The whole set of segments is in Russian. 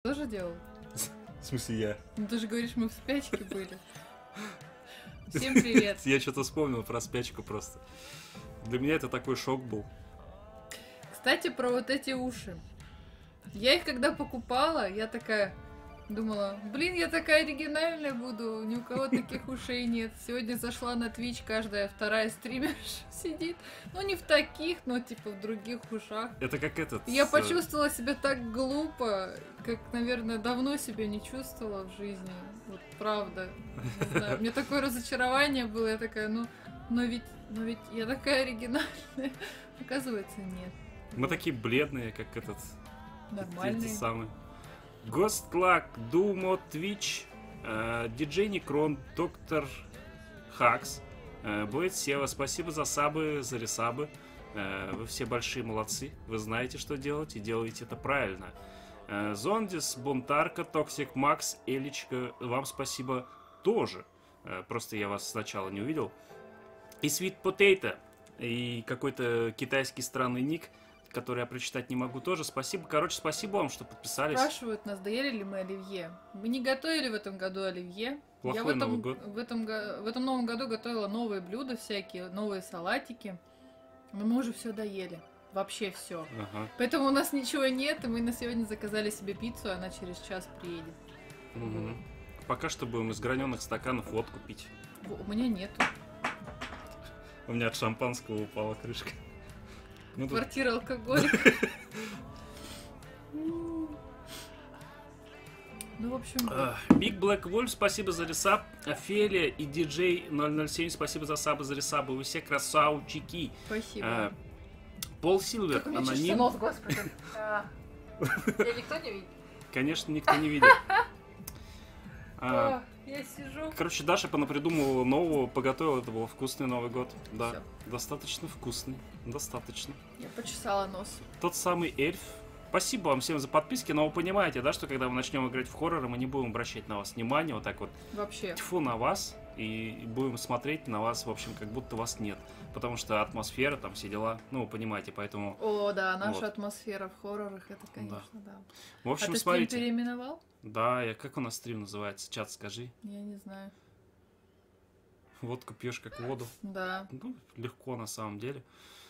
Тоже делал? В смысле я? Ну ты же говоришь, мы в спячке были. Всем привет. Я что-то вспомнил про спячку просто. Для меня это такой шок был. Кстати, про вот эти уши. Я их когда покупала, я такая думала, блин, я такая оригинальная буду, ни у кого таких ушей нет. Сегодня зашла на Twitch, каждая вторая стримерша сидит. Ну, не в таких, но типа в других ушах. Это как этот... Я почувствовала себя так глупо, как, наверное, давно себя не чувствовала в жизни. Вот правда. Не знаю. Мне такое разочарование было, я такая, но ведь я такая оригинальная. Оказывается, нет. Мы такие бледные, как этот... Нормальные. Эти самые. Ghost Luck, Думо, Twitch, DJ Некрон, Доктор Хакс, Блэйд Сева, спасибо за сабы, за ресабы. Вы все большие молодцы. Вы знаете, что делать, и делаете это правильно. Зондис, Бунтарка, Токсик Макс, Элечка, вам спасибо тоже. Просто я вас сначала не увидел. И Sweet Potato, и какой-то китайский странный ник, который я прочитать не могу тоже. Спасибо. Короче, спасибо вам, что подписались. Спрашивают нас, доели ли мы оливье. Мы не готовили в этом году оливье. Плохой Я в Новый год. в этом новом году готовила новые блюда всякие, новые салатики. Но мы уже все доели. Вообще все. Ага. Поэтому у нас ничего нет, и мы на сегодня заказали себе пиццу, она через час приедет. Угу. Пока что будем из граненых стаканов водку пить. У меня нету. У меня от шампанского упала крышка. Ну, тут... Квартира алкоголик. Ну, в общем... Big Black Wolf, спасибо за ресаб. Офелия и DJ 007, спасибо за сабы, за ресабы. Вы все красавчики. Спасибо. Пол Силвер, Как у меня аноним. чешется нос, господи. Тебя никто не видит? Конечно, никто не видит. Я сижу. Короче, Даша понапридумывала нового, поготовила. Это был вкусный Новый год. Да, Всё. достаточно вкусный. Достаточно. Я почесала нос. Тот самый эльф. Спасибо вам всем за подписки, но вы понимаете, да, что когда мы начнем играть в хорроры, мы не будем обращать на вас внимание, вот так вот Вообще. тьфу на вас, и будем смотреть на вас, в общем, как будто вас нет. Потому что атмосфера, там все дела, ну, вы понимаете, поэтому... О, да, наша Вот. атмосфера в хоррорах, это, конечно, да. В общем, А ты стрим смотрите. переименовал? Да, как у нас стрим называется? Чат, скажи. Я не знаю. Водку пьешь как воду. Да. Ну, легко на самом деле.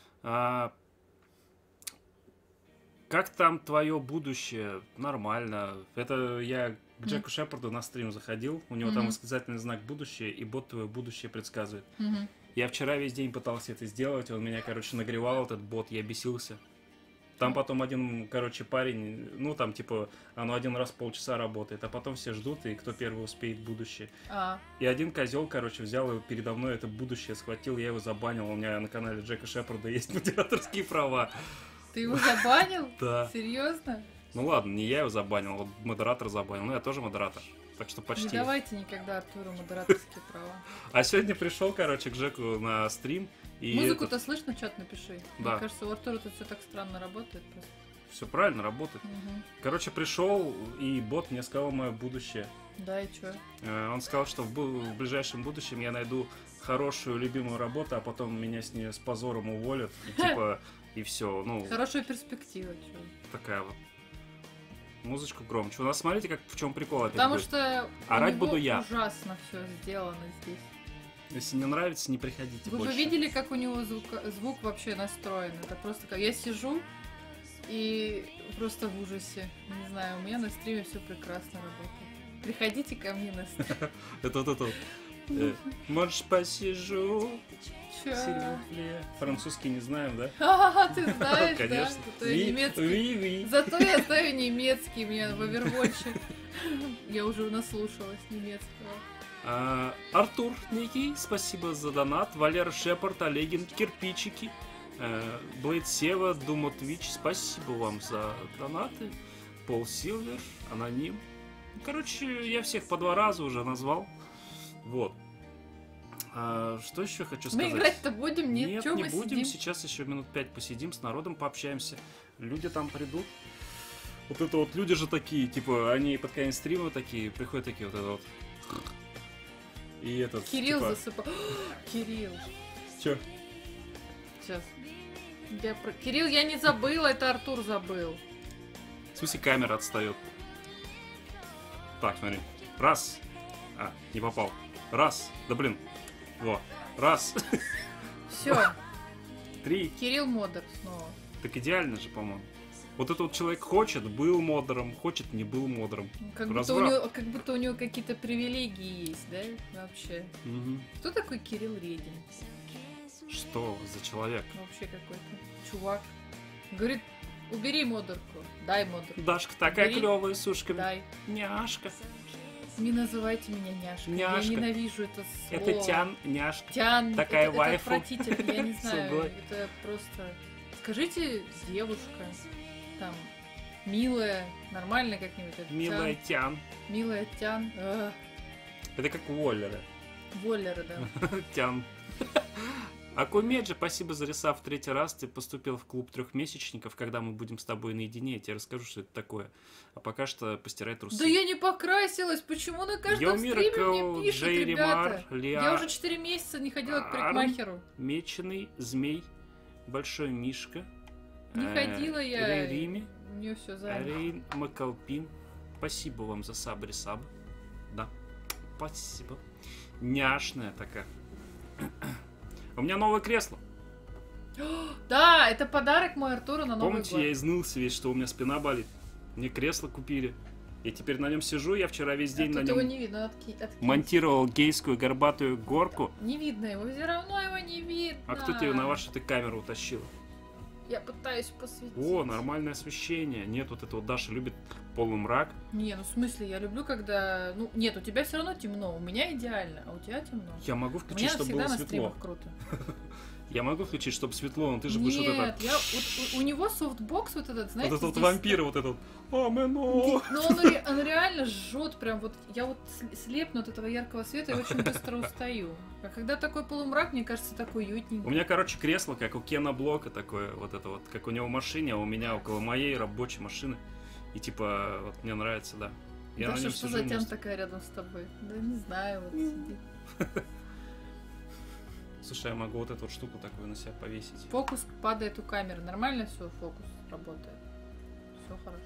Как там твое будущее? Нормально. Это я к Джеку Шепарду на стрим заходил. У него там восклицательный знак «будущее», и бот твое будущее предсказывает. Мгм. Я вчера весь день пытался это сделать. Он меня, короче, нагревал, этот бот. Я бесился. Там потом один, короче, парень, ну, там, типа, оно один раз в полчаса работает, а потом все ждут, и кто первый успеет будущее. И один козел, короче, взял и передо мной это будущее схватил, я его забанил. У меня на канале Джека Шепарда есть модераторские права. Ты его забанил? Да. Серьезно? Ну ладно, не я его забанил, вот модератор забанил. Ну, я тоже модератор. Так что Не почти. давайте никогда Артуру модераторские права. А сегодня пришел, короче, к Джеку на стрим. И Музыку-то слышно, чат напиши. Да. Мне кажется, у Артура тут все так странно работает просто. все правильно работает. Мгм. Короче, пришел, и бот мне сказал мое будущее. Да, и чё? Он сказал, что в ближайшем будущем я найду хорошую, любимую работу, а потом меня с нее с позором уволят. И типа, и все. Ну, Хорошая перспектива, чё. такая вот. Музычку громче. У нас, смотрите, как в чем прикол опять Потому будет. что Орать у него буду я. ужасно все сделано здесь. Если не нравится, не приходите Вы больше. бы видели, как у него звук вообще настроен? Это просто как я сижу и просто в ужасе. Не знаю, у меня на стриме все прекрасно работает. Приходите ко мне на стрим. Это вот это вот. Может, посижу? Чё? Сильвер. Французский не знаем, да? Ты знаешь, да? Конечно. Зато я немецкий. Зато я знаю немецкий, меня в Овервотче. Я уже наслушалась немецкого. Артур Некий, спасибо за донат. Валера Шепард, Олегин, Кирпичики. Блэйд Сева, Думо Твич, спасибо вам за донаты. Пол Силвер, Аноним. Короче, я всех по 2 раза уже назвал. Вот. Что еще хочу сказать? Мы играть-то будем? Нет, Чё не мы будем. сидим? Сейчас еще минут 5 посидим, с народом пообщаемся. Люди там придут. Вот это вот люди же такие, типа, они под конец стрима такие, приходят такие вот это вот. И этот, Кирилл типа, засыпал. Кирилл. Чё? Сейчас. Кирилл, я не забыла, это Артур забыл. В смысле, камера отстает. Так, смотри. Раз. А, не попал. Раз. Да блин. Во. Раз. Все, 3. Кирилл Модер снова. Так идеально же, по-моему. Вот этот вот человек хочет, был модером, хочет, не был модером. Как Разврат. будто у него какие-то привилегии есть, да? Вообще. Мгм. Кто такой Кирилл Редин? Что за человек? Вообще какой-то чувак. Говорит, убери модерку. Дай модерку. Дашка такая Бери. клевая с ушками. Дай. Няшка. Не называйте меня няшкой. Няшка. Я ненавижу это слово. Это Тян, няшка. Тян. Такая это вайфу. отвратительно, я не знаю. Сугой. Это просто... Скажите, девушка, там, милая, нормально как-нибудь. Это Милая Тян. Тян. Милая Тян. Это как Уоллеры. Воллеры, да. Тян. Акумеджи, спасибо за рисав в 3-й раз. Ты поступил в клуб трехмесячников. Когда мы будем с тобой наедине, я тебе расскажу, что это такое. А пока что постирай трусы. Да я не покрасилась. Почему на каждом Yo стриме Miracle, мне пишут, Джей ребята? Ремар, Я уже 4 месяца не ходила к парикмахеру. Меченый Змей, Большой Мишка. Не ходила я. Рими, У нее все занято. Рейн Макалпин. Спасибо вам за саб-ресаб. Да, спасибо. Няшная такая. У меня новое кресло. Да, это подарок мой Артуру на Новый Помните, год. я изнылся весь, что у меня спина болит. Мне кресло купили. Я теперь на нем сижу, я вчера весь день на Тут его нем не видно. монтировал гейскую горбатую горку. Не видно его, все равно его не видно. А кто тебе на вашу ты камеру утащил? Я пытаюсь посветить. О, нормальное освещение. Нет, вот это вот Даша любит полумрак. Не, ну в смысле, я люблю, когда... Ну, нет, у тебя все равно темно, у меня идеально, а у тебя темно. Я могу У включить, меня чтобы всегда было на светло. стримах круто. Я могу включить, чтобы светло, но ты же будешь вот Нет, это... у него софтбокс вот этот, знаете, Вот этот вот здесь- вампир, вот этот. Ну, он реально жжет, прям вот, я вот слепну от этого яркого света и очень быстро устаю. А когда такой полумрак, мне кажется, так У уютненько. меня, короче, кресло, как у Кена Блока, такое вот это вот, как у него в машине, а у меня около моей рабочей машины. И типа, вот мне нравится, да. Я на Даша, нем что сижу. за мне тян такая рядом с тобой? Да не знаю, вот сидит. Слушай, я могу вот эту вот штуку такую на себя повесить. Фокус падает у камеры. Нормально все, фокус работает. Все хорошо.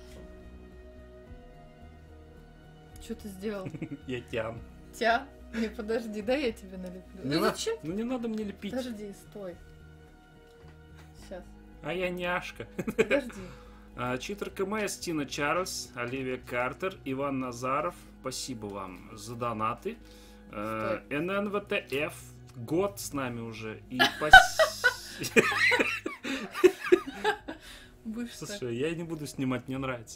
Что ты сделал? Я Тян. Тя? Не, подожди, да я тебе налеплю. Не Ну надо- зачем? Ну не надо мне лепить. Подожди, стой. Сейчас. А я няшка. Подожди. Читер КМС, Тина Чарльз, Оливия Картер, Иван Назаров. Спасибо вам за донаты. ННВТФ. Год с нами уже. И Будешь так. Слушай, я не буду снимать, мне нравится.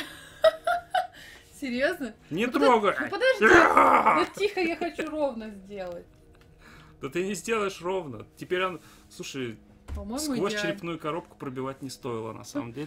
Серьезно? Не Ну, трогай! Ну подожди. Ну тихо, я хочу ровно сделать. Да ты не сделаешь ровно. Теперь он... Слушай, По-моему, сквозь идеально. черепную коробку пробивать не стоило, на самом деле.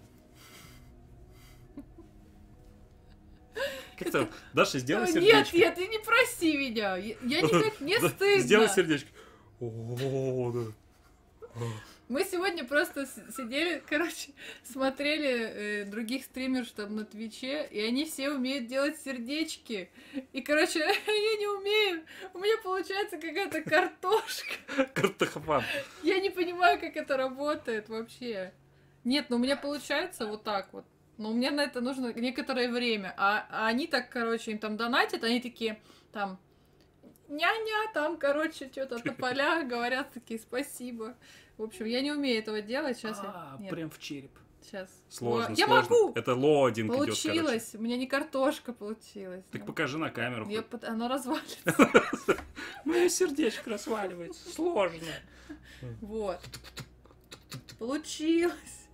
Как-то... Даша, сделай Нет, сердечко. нет, ты не проси меня. Я никак не Да, стыдно. Сделай сердечко. О, да. Мы сегодня просто сидели, короче, смотрели других стримеров там на Твиче, и они все умеют делать сердечки. И, короче, я не умею. У меня получается какая-то картошка. Картохопан. Я не понимаю, как это работает вообще. Нет, ну у меня получается вот так вот. Но у меня на это нужно некоторое время. А они так, короче, им там донатят, они такие там... Ня-ня, там, короче, что-то на полях говорят такие, спасибо. В общем, я не умею этого делать. Сейчас я... Нет, Прям в череп. сейчас. Сложно, Я сложно. могу! Это лоадинг идет, короче. Получилось. У меня не картошка получилась. Так Ну, покажи на камеру. я хоть. Оно развалится. Мое сердечко разваливается. Сложно. Вот. Получилось.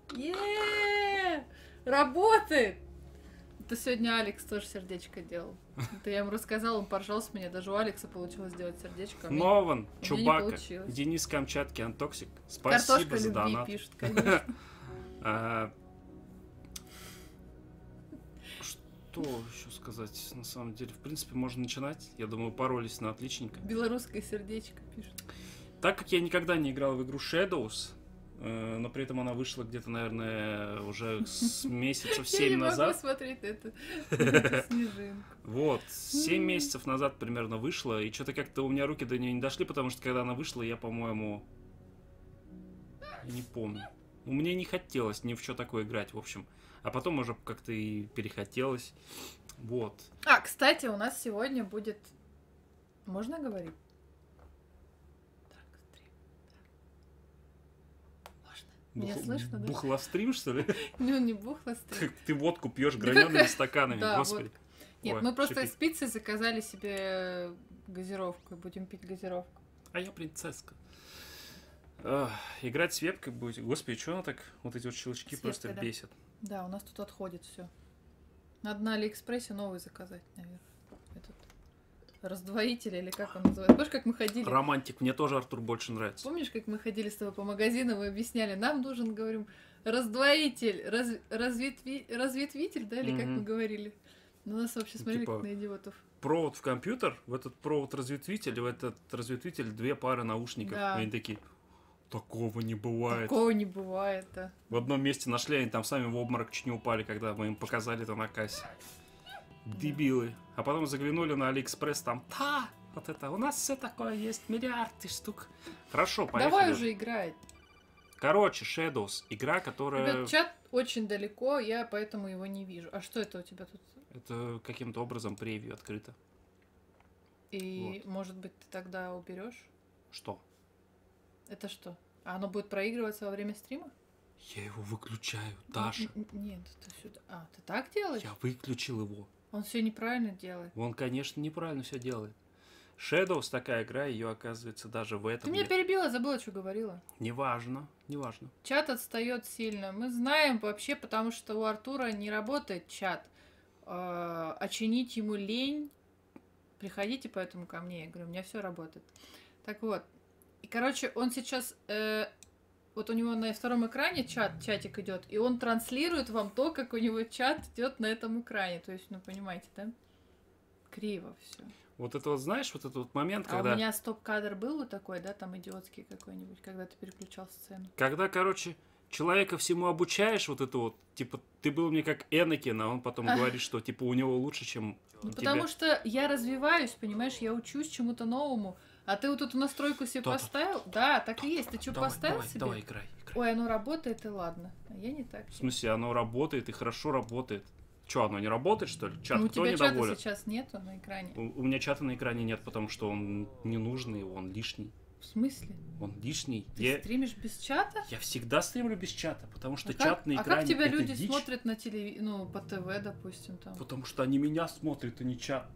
Работает! Это сегодня Алекс тоже сердечко делал. Это я ему рассказала, он поржал с меня. Даже у Алекса получилось сделать сердечко. а мне Нован, у меня не Чубака, получилось. Денис Камчатки, Антоксик. Картошка Спасибо за любви донат. пишут, конечно. А, Что еще сказать? На самом деле, в принципе, можно начинать. Я думаю, поролись на отличненько. Белорусское сердечко пишут. Так как я никогда не играл в игру Shadows, но при этом она вышла где-то, наверное, уже с месяцев Я 7 не могу назад. смотреть на эту снежинку. Вот, 7 месяцев назад примерно вышла, и что-то как-то у меня руки до нее не дошли, потому что когда она вышла, я, по-моему, не помню. Ну, мне не хотелось ни в что такое играть, в общем. А потом уже как-то и перехотелось. Вот. А, кстати, у нас сегодня будет... Можно говорить? Так, стрим. Можно. Меня слышно, да? Бухлострим, что ли? Ну, не бухло стрим. Ты водку пьешь Да гранеными какая- стаканами, Да, господи. Нет, Ой, мы просто шипит. из пиццы заказали себе газировку и будем пить газировку. А я принцесска. Ах, играть с вебкой будете. Господи, что она так, вот эти вот щелчки С просто вебкой, да. бесят. Да, у нас тут отходит все. Надо на Алиэкспрессе новый заказать, наверное. Этот раздвоитель или как он называется. Помнишь, как мы ходили? Романтик, мне тоже Артур больше нравится. Помнишь, как мы ходили с тобой по магазинам и объясняли, нам нужен, говорим, раздвоитель, разветвитель, да, или как Мгм. мы говорили? Ну, нас вообще смотрели Типа, как на идиотов. Провод в компьютер, в этот провод-разветвитель, в этот разветвитель 2 пары наушников. Да. И они такие, такого не бывает. Такого не бывает, да. В одном месте нашли, они там сами в обморок чуть не упали, когда мы им показали это на кассе. Дебилы. А потом заглянули на Алиэкспресс, там, вот это, у нас все такое есть, миллиарды штук. Хорошо, поехали. Давай уже играть. Короче, Shadows, игра, которая... Ребят, чат очень далеко, я поэтому его не вижу. А что это у тебя тут? Это каким-то образом превью открыто. И, может быть, ты тогда уберешь? Что? Это что? А оно будет проигрываться во время стрима? Я его выключаю, Даша. Нет, это сюда. А, ты так делаешь? Я выключил его. Он все неправильно делает. Он, конечно, неправильно все делает. Shadows такая игра, ее оказывается даже в Ты этом меня нет. перебила, забыла, что говорила. Неважно, неважно. Чат отстает сильно. Мы знаем вообще, потому что у Артура не работает чат. А чинить ему лень. Приходите поэтому ко мне. Я говорю, у меня все работает. Так вот. И, короче, он сейчас... вот у него на втором экране чатик идет, и он транслирует вам то, как у него чат идет на этом экране. То есть, ну, понимаете, да? Криво все. Вот это вот, знаешь, вот этот вот момент, А когда... у меня стоп-кадр был вот такой, да, там идиотский какой-нибудь, когда ты переключал сцену. Когда, короче, человека всему обучаешь, вот это вот, типа, ты был мне как Энакин, а он потом говорит, что, типа, у него лучше, чем Ну, у потому тебя. что я развиваюсь, понимаешь, я учусь чему-то новому. А ты вот эту настройку себе То-то. поставил? Да, так и есть. Ты что, поставил себе? Давай, играй. Ой, оно работает, и ладно. А я не так. В смысле, оно работает и хорошо работает. Че, оно не работает, что ли? Чат Ну, у кто тебя чата недоволен? сейчас нету на экране. У меня чата на экране нет, потому что он ненужный, он лишний. В смысле? Он лишний. Ты стримишь без чата? Я всегда стримлю без чата, потому что А чат как, на а экране как тебя это люди дичь, смотрят на ну, по ТВ, допустим, там? потому что они меня смотрят, а не чат.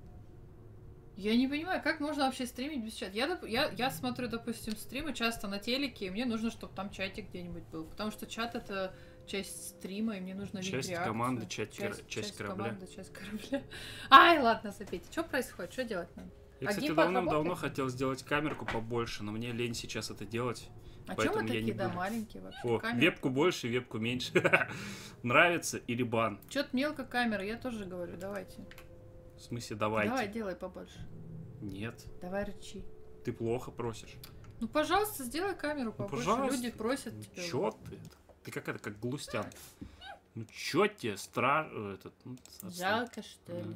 Я не понимаю, как можно вообще стримить без чата? Я смотрю, допустим, стримы часто на телеке, и мне нужно, чтобы там чатик где-нибудь был. Потому что чат — это часть стрима, и мне нужно видеть Часть реакцию. команды, часть корабля. Команды, часть корабля. Ай, ладно, забейте. Что происходит? Что делать надо? Я, А кстати, геймпад давным-давно работает? хотел сделать камерку побольше, но мне лень сейчас это делать. А Поэтому чем мы я не такие, да, буду. маленькие вообще? О, вебку больше, вебку меньше. Нравится или бан? Чё-то мелко камера, я тоже говорю, давайте. В смысле, давайте. Давай, делай побольше. Нет, Давай рычи. ты плохо просишь. Ну, пожалуйста, сделай камеру побольше. пожалуйста. Люди просят Ну, тебя. чё ты? Ты какая-то как глустян. Ну чё тебе этот... ну, отстань. Жалко, что ли? Да.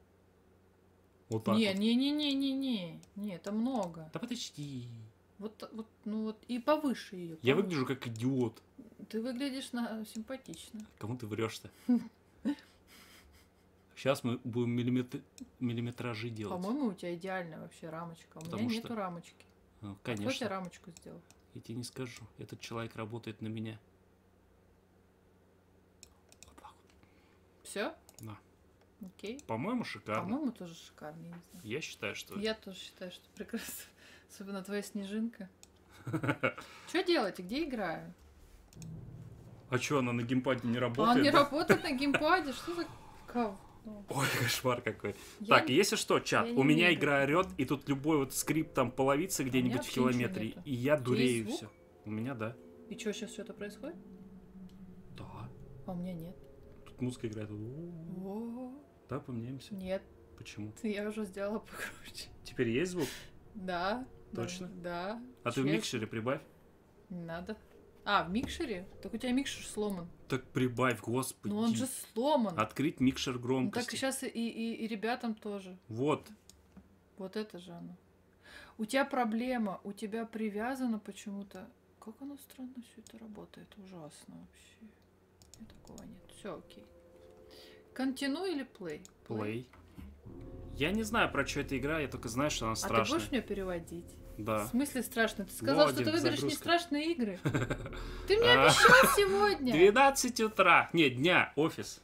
Вот так Не, вот. не, это много. Да подожди. Ну вот, и повыше ее. Я выгляжу как идиот. Ты выглядишь симпатично. Кому ты врешь-то? Сейчас мы будем миллиметражи делать. По-моему, у тебя идеальная вообще рамочка. У меня Потому нету что- рамочки. Ну, Кто тебе конечно. рамочку сделал? Я тебе не скажу. Этот человек работает на меня. Вот так вот. Все? Да. Окей. По-моему, шикарно. По-моему, тоже шикарно, я не знаю. Я считаю, что... Я тоже считаю, что прекрасно. Особенно твоя снежинка. Что делать? И где играю? А что, она на геймпаде не А работает? он не да? работает на геймпаде? Что за говно? Ой, кошмар какой. Я Так, не- если что, чат, я у не меня умею игра играть. орет, и тут любой вот скрипт там половится где-нибудь в вообще ничего километре, нету. и я тебя дурею есть все. У меня, да. И что, сейчас что-то происходит? Да. А у меня нет. Тут музыка играет. У-у-у. О, Да, поменяемся. нет, Почему? я уже сделала покруче. Теперь есть звук? Да. Точно? Да. А ты в честно. микшере прибавь. Не надо. А, в микшере? Так у тебя микшер сломан. Так прибавь, господи. Ну он же сломан. Открыть микшер Ну так громкости. сейчас и ребятам тоже. Вот. Вот это же оно. У тебя проблема, у тебя привязано почему-то. Как оно странно все это работает. Ужасно вообще. У меня такого нет. Все окей. Continue или play? Play. Я не знаю, про что эта игра, я только знаю, что она А ты страшная. будешь мне переводить? Да. В смысле страшно? Ты сказал, что ты Лодинг, выберешь загрузка. нестрашные игры. Ты мне обещал сегодня. 12 утра. Не, дня, офис.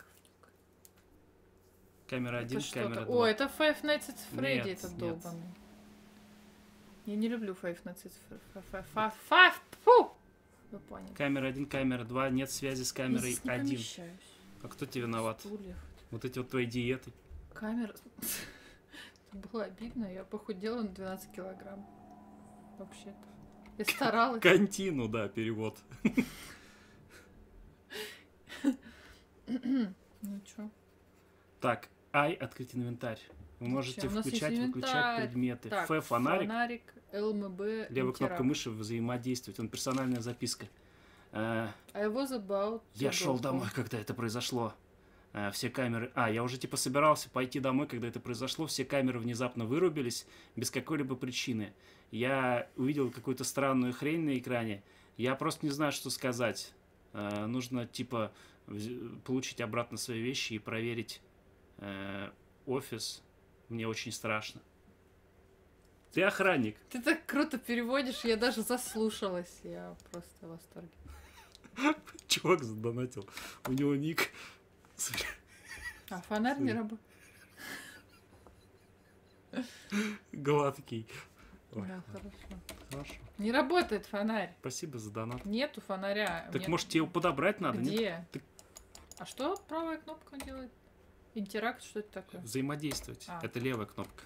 Камера Это 1, что-то. камера 2. О, это Five Nights at Freddy, Нет, этот нет. долбанный. Я не люблю Five Nights at Freddy. Фу! Вы поняли. Камера 1, камера 2. Нет связи с Я камерой здесь не 1. помещаюсь. А кто тебе виноват? Стульев. Вот эти вот твои диеты. Камера... Это было обидно, я похудела на 12 килограмм. Вообще-то. Я старалась. Контину, да, перевод. Ну чё? Так, открыть инвентарь. Вы можете У нас есть включать, выключать инвентарь. предметы. Так, Фонарик. ЛМБ, Левой кнопкой интеракт. мыши взаимодействовать. Он персональная записка. I was about Я to шел go домой, home. когда это произошло. Все камеры... я уже типа собирался пойти домой, когда это произошло. Все камеры внезапно вырубились без какой-либо причины. Я увидел какую-то странную хрень на экране. Я просто не знаю, что сказать. Нужно типа получить обратно свои вещи и проверить офис. Мне очень страшно. Ты охранник. Ты так круто переводишь, я даже заслушалась. Я просто в восторге. Чувак задонатил. У него ник. А фонарь не работает. Гладкий. Ой, Да, хорошо. хорошо. Не работает фонарь. Спасибо за донат. Нету фонаря. Так Нет. может тебе его подобрать надо? Нет? Где? Ты- А что правая кнопка делает? Интеракт, что это такое? Взаимодействовать. А. Это левая кнопка.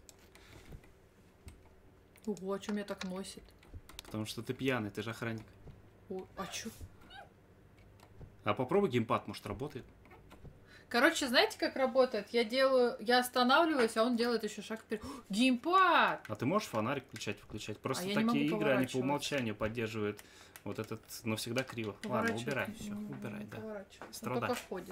Ого, а что меня так носит? Потому что ты пьяный, ты же охранник. О, а чё? А попробуй геймпад, может работает. Короче, знаете, как работает? Я останавливаюсь, а он делает еще шаг вперед. Геймпад! А ты можешь фонарик включать, выключать? Просто я не такие могу игры, они по поворачиваться. умолчанию поддерживают вот этот, но всегда криво. Ладно, Поворачивать убирай, не- все, не- убирай, не да. поворачивается. Он Страдай. только ходит.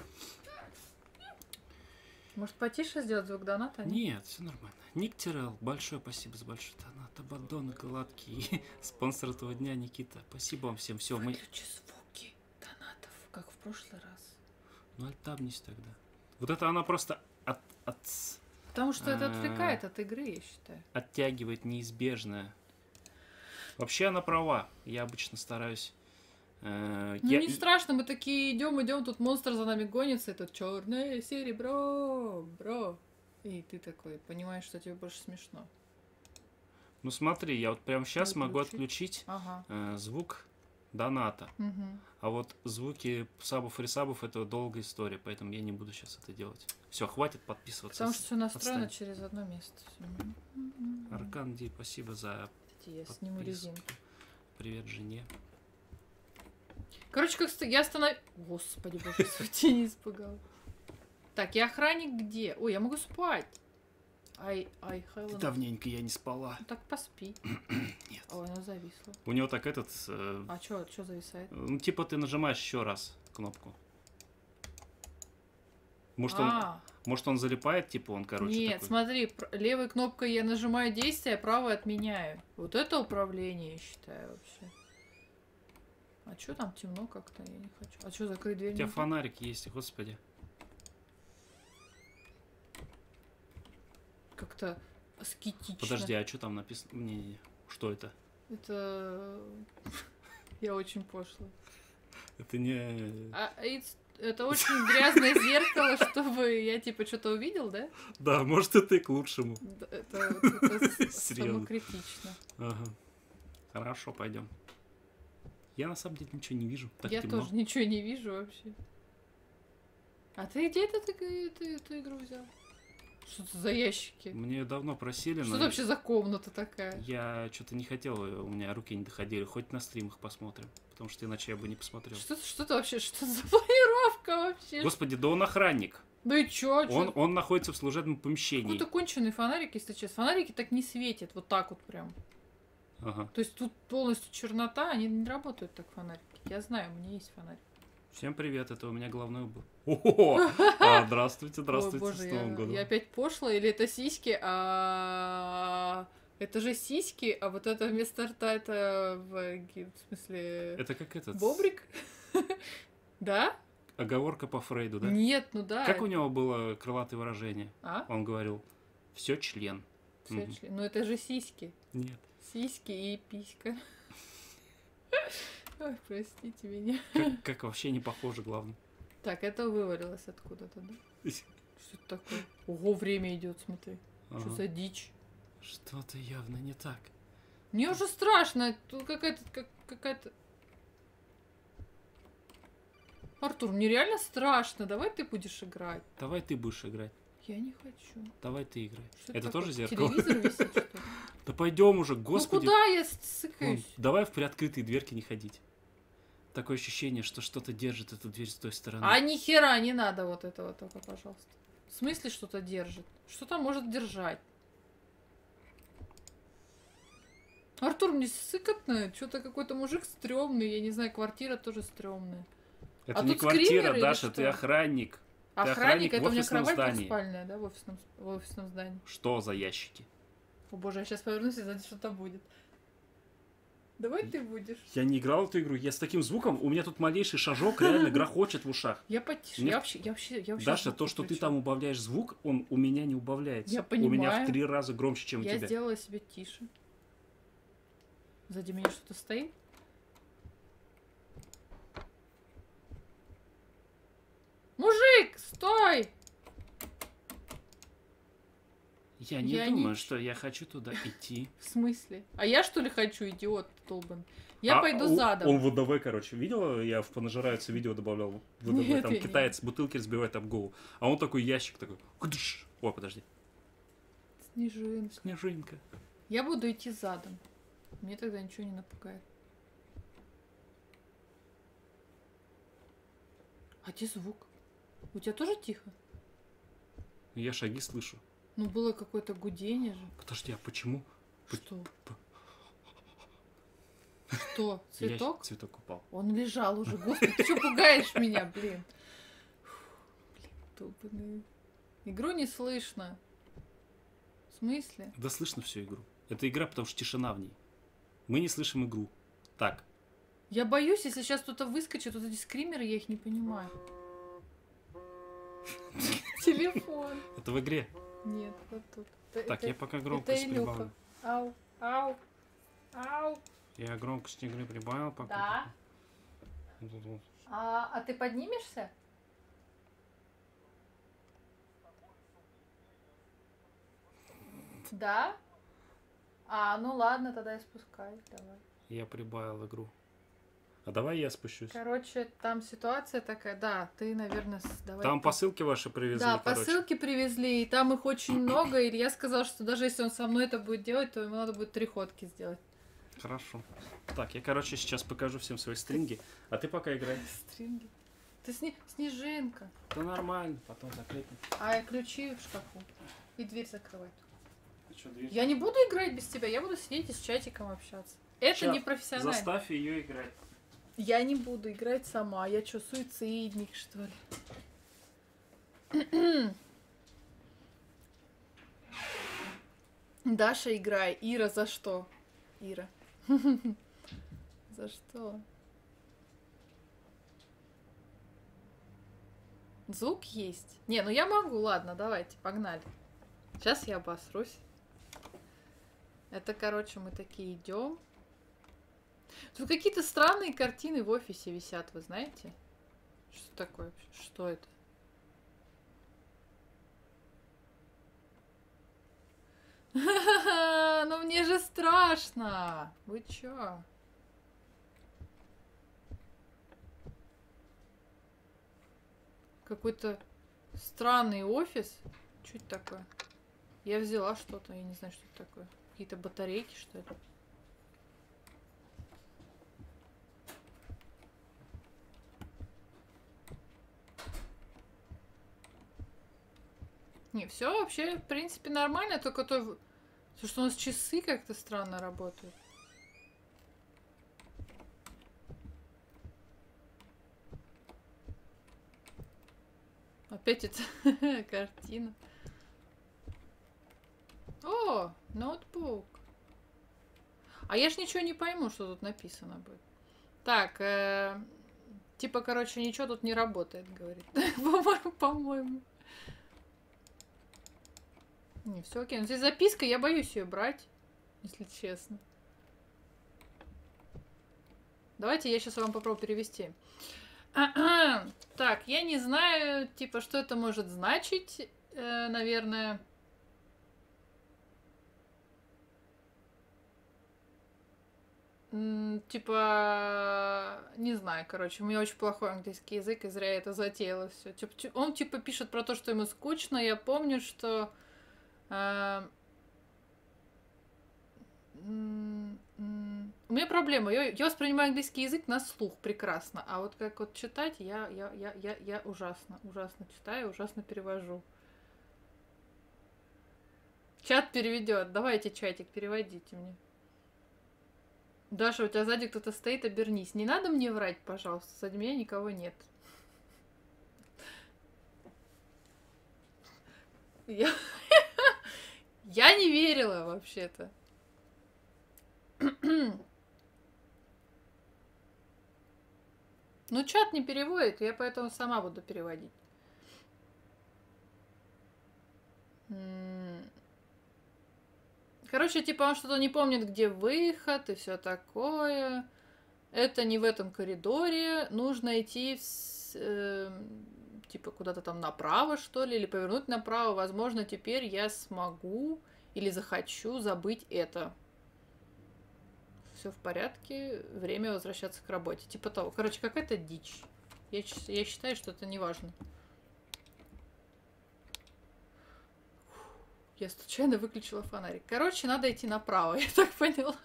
Может, потише сделать звук доната? Нет, все нормально. Ник Тирел, большое спасибо за большой донат. Абаддон гладкий. Спонсор этого дня Никита. Спасибо вам всем. Все, мы... Выключи звуки донатов, как в прошлый раз. Ну, альтабнись тогда. Вот это она просто Потому что это А. отвлекает от игры, я считаю. оттягивает неизбежное. Вообще она права. Я обычно стараюсь... Ну не страшно, мы такие идем, тут монстр за нами гонится, и тут черное серебро, бро. И ты такой понимаешь, что тебе больше смешно. Ну смотри, я вот прямо сейчас могу Выключить. отключить Ага. звук доната. Угу. А вот звуки сабов и ресабов это долгая история, поэтому я не буду сейчас это делать. Все, хватит подписываться. Потому что все настроено Отстань. через одно место. Аркан Ди, спасибо за Я сниму подписку. резинку. Привет жене. Короче, я остановил... Господи, боже, сути не испугал. Так, я охранник где? Ой, я могу спать. Хелен. Давненько я не спала. Ну так поспи. Нет. Ой, она зависла. У него так этот... А чё зависает? ну, типа ты нажимаешь еще раз кнопку. Может он залипает, типа он, короче, Нет, такой. смотри, левой кнопкой я нажимаю действие, а правой отменяю. Вот это управление, я считаю, вообще. А чё там темно как-то? Я не хочу. А чё, закрыть дверь? У тебя нельзя? фонарик есть, господи. Как-то аскетично. Подожди, а что там написано? Не, что это? Это... Я очень пошло. Это не... Это очень грязное зеркало, чтобы я типа что-то увидел, да? Да, может это и к лучшему. Это Серьезно. самокритично. Ага. Хорошо, пойдем. Я на самом деле ничего не вижу. Так Я темно. тоже ничего не вижу вообще. А ты где эту игру взял? Что это за ящики? Мне давно просили, Что но это вообще за комната такая? я что-то не хотел, у меня руки не доходили. Хоть на стримах посмотрим, потому что иначе я бы не посмотрел. Что это вообще? Что за планировка вообще? Господи, да он охранник. Да и чё? Он находится в служебном помещении. Какой-то конченый фонарик, если честно. Фонарики так не светят, вот так вот прям. Ага. То есть тут полностью чернота, они не работают так фонарики. Я знаю, у меня есть фонарик. Всем привет, это у меня головной убор. О, здравствуйте, здравствуйте, Ой, боже, с Новым годом. я опять пошла, или это сиськи, это же сиськи, а вот это вместо рта это в смысле Это как этот... бобрик? Да? Оговорка по Фрейду, да? Нет, ну да. Как у него было крылатое выражение? А? Он говорил, все член. Всё член. Ну это же сиськи. Нет. Сиськи и писька. Ой, простите меня. Как вообще не похоже, главное. Так, это вывалилось откуда-то, да? Что это такое? Ого, время идет, смотри. Что Ага. за дичь? Что-то явно не так. Мне уже страшно. Тут какая-то... Артур, мне реально страшно. Давай ты будешь играть. Давай ты будешь играть. Я не хочу. Давай ты играй. Что Это такое? тоже зеркало? Телевизор висит, что ли? Да пойдем уже, Ну господи. куда я Вон, сыкаюсь? давай в приоткрытые дверки не ходить. Такое ощущение, что что-то держит эту дверь с той стороны. А ни хера не надо вот этого только, пожалуйста. В смысле что-то держит? Что там может держать? Артур, мне сыкотно. Что-то какой-то мужик стрёмный. Я не знаю, квартира тоже стрёмная. Это А не тут квартира, скример или Даша, что? ты охранник. Ты Охранник, это в у меня офисном кровать здании. двухспальная, да, в офисном здании. Что за ящики? О боже, я сейчас повернусь и сзади что-то будет. Давай ты будешь. Я не играл в эту игру. Я с таким звуком, у меня тут малейший шажок реально грохочет в ушах. Я потише. Мне- Я вообще Даша, звук то, что ты выключу. там убавляешь звук, он у меня не убавляется. Я У меня понимаю. в 3 раза громче, чем у Я тебя. сделала себе тише. Сзади меня что-то стоит? Мужик, стой! Я не Я думаю, не- что я хочу туда идти. В смысле? А я что ли хочу, идиот долбан? Я А, пойду он- задом. Он в ВДВ, короче, видела? Я в понажираются видео добавлял. В ВДВ, Нет, там я не китаец бутылки разбивает об голову. А он такой ящик такой. Кудыш. Ой, подожди. Снежинка. Снежинка. Я буду идти задом. Мне тогда ничего не напугает. А где звук? У тебя тоже тихо? Я шаги слышу. Ну, было какое-то гудение же. Подожди, а почему? Что? п- Что? Цветок? Цветок упал. Он лежал уже. Господи, ты что пугаешь меня, блин? Блин, долбаный. Игру не слышно. В смысле? Да слышно всю игру. Это игра, потому что тишина в ней. Мы не слышим игру. Так. Я боюсь, если сейчас кто-то выскочит, вот эти скримеры, я их не понимаю. Телефон. Это в игре. Нет, вот тут. Так, я пока это громкость Илюха. прибавлю. Ау, ау, ау. Я громкость игры прибавил пока. Да. Вот. А ты поднимешься? Да? А, ну ладно, тогда я спускаюсь, давай. Я прибавил игру. А давай я спущусь. Короче, там ситуация такая, да, ты, наверное, давай. Там посылки ваши привезли, Да, короче. посылки привезли, и там их очень много, и Илья сказал, что даже если он со мной это будет делать, то ему надо будет 3 ходки сделать. Хорошо. Так, я, короче, сейчас покажу всем свои стринги, а ты пока играй. Стринги. Ты снежинка. Да нормально, потом закрепим. А ключи в шкафу. И дверь закрывай. А чё, дверь? Я не буду играть без тебя, я буду сидеть и с чатиком общаться. Это Щас, не профессионально. Заставь ее играть. Я не буду играть сама. Я что, суицидник, что ли? Даша, играй. Ира, за что? Ира. За что? Звук есть. Не, ну я могу, ладно, давайте, погнали. Сейчас я обосрусь. Это, короче, мы такие идем. Тут какие-то странные картины в офисе висят, вы знаете? Что такое вообще? Что это? Ну мне же страшно! Вы чё? Какой-то странный офис. Что это такое? Я взяла что-то, я не знаю, что это такое. Какие-то батарейки, что ли? Не, все вообще, в принципе, нормально, только то, что у нас часы как-то странно работают. Опять эта картина. О, ноутбук. А я ж ничего не пойму, что тут написано будет. Так, Типа, короче, ничего тут не работает, говорит. По-моему. Не, все окей. Но здесь записка, я боюсь ее брать, если честно. Давайте я сейчас вам попробую перевести. Так, я не знаю, типа, что это может значить, наверное. Типа, не знаю, короче, у меня очень плохой английский язык, и зря я это затеяла все. Он, типа, пишет про то, что ему скучно. Я помню, что... У меня проблема. Я воспринимаю английский язык на слух прекрасно, а вот как вот читать, я ужасно читаю, ужасно перевожу. Чат переведет. Давайте, чатик, переводите мне. Даша, у тебя сзади кто-то стоит, обернись. Не надо мне врать, пожалуйста. Сзади меня никого нет. Я не верила вообще-то. Ну, чат не переводит, я поэтому сама буду переводить. Короче, типа он что-то не помнит, где выход и все такое. Это не в этом коридоре. Нужно идти типа куда-то там направо, что ли, или повернуть направо. Возможно, теперь я смогу или захочу забыть это. Все в порядке. Время возвращаться к работе. Типа того. Короче, какая-то дичь. Я считаю, что это не важно. Я случайно выключила фонарик. Короче, надо идти направо, я так поняла.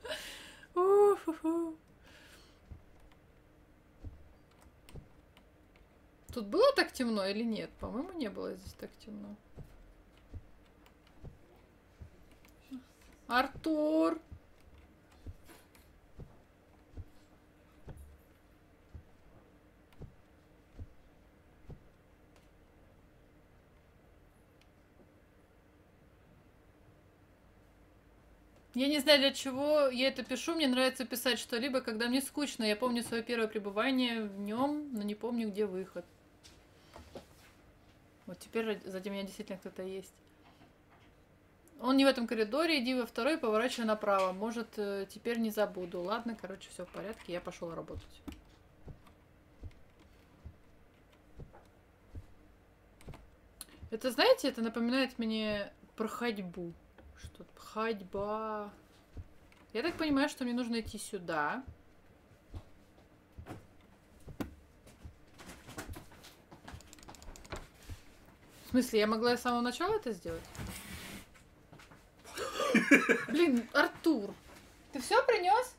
Тут было так темно или нет? По-моему, не было здесь так темно. Артур! Я не знаю, для чего я это пишу. Мне нравится писать что-либо, когда мне скучно. Я помню свое первое пребывание в нем, но не помню, где выход. Вот теперь сзади меня действительно кто-то есть. Он не в этом коридоре, иди во второй, поворачивай направо. Может, теперь не забуду. Ладно, короче, все в порядке, я пошел работать. Это, знаете, это напоминает мне про ходьбу. Что-то ходьба. Я так понимаю, что мне нужно идти сюда. В смысле, я могла с самого начала это сделать? Блин, Артур, ты все принес?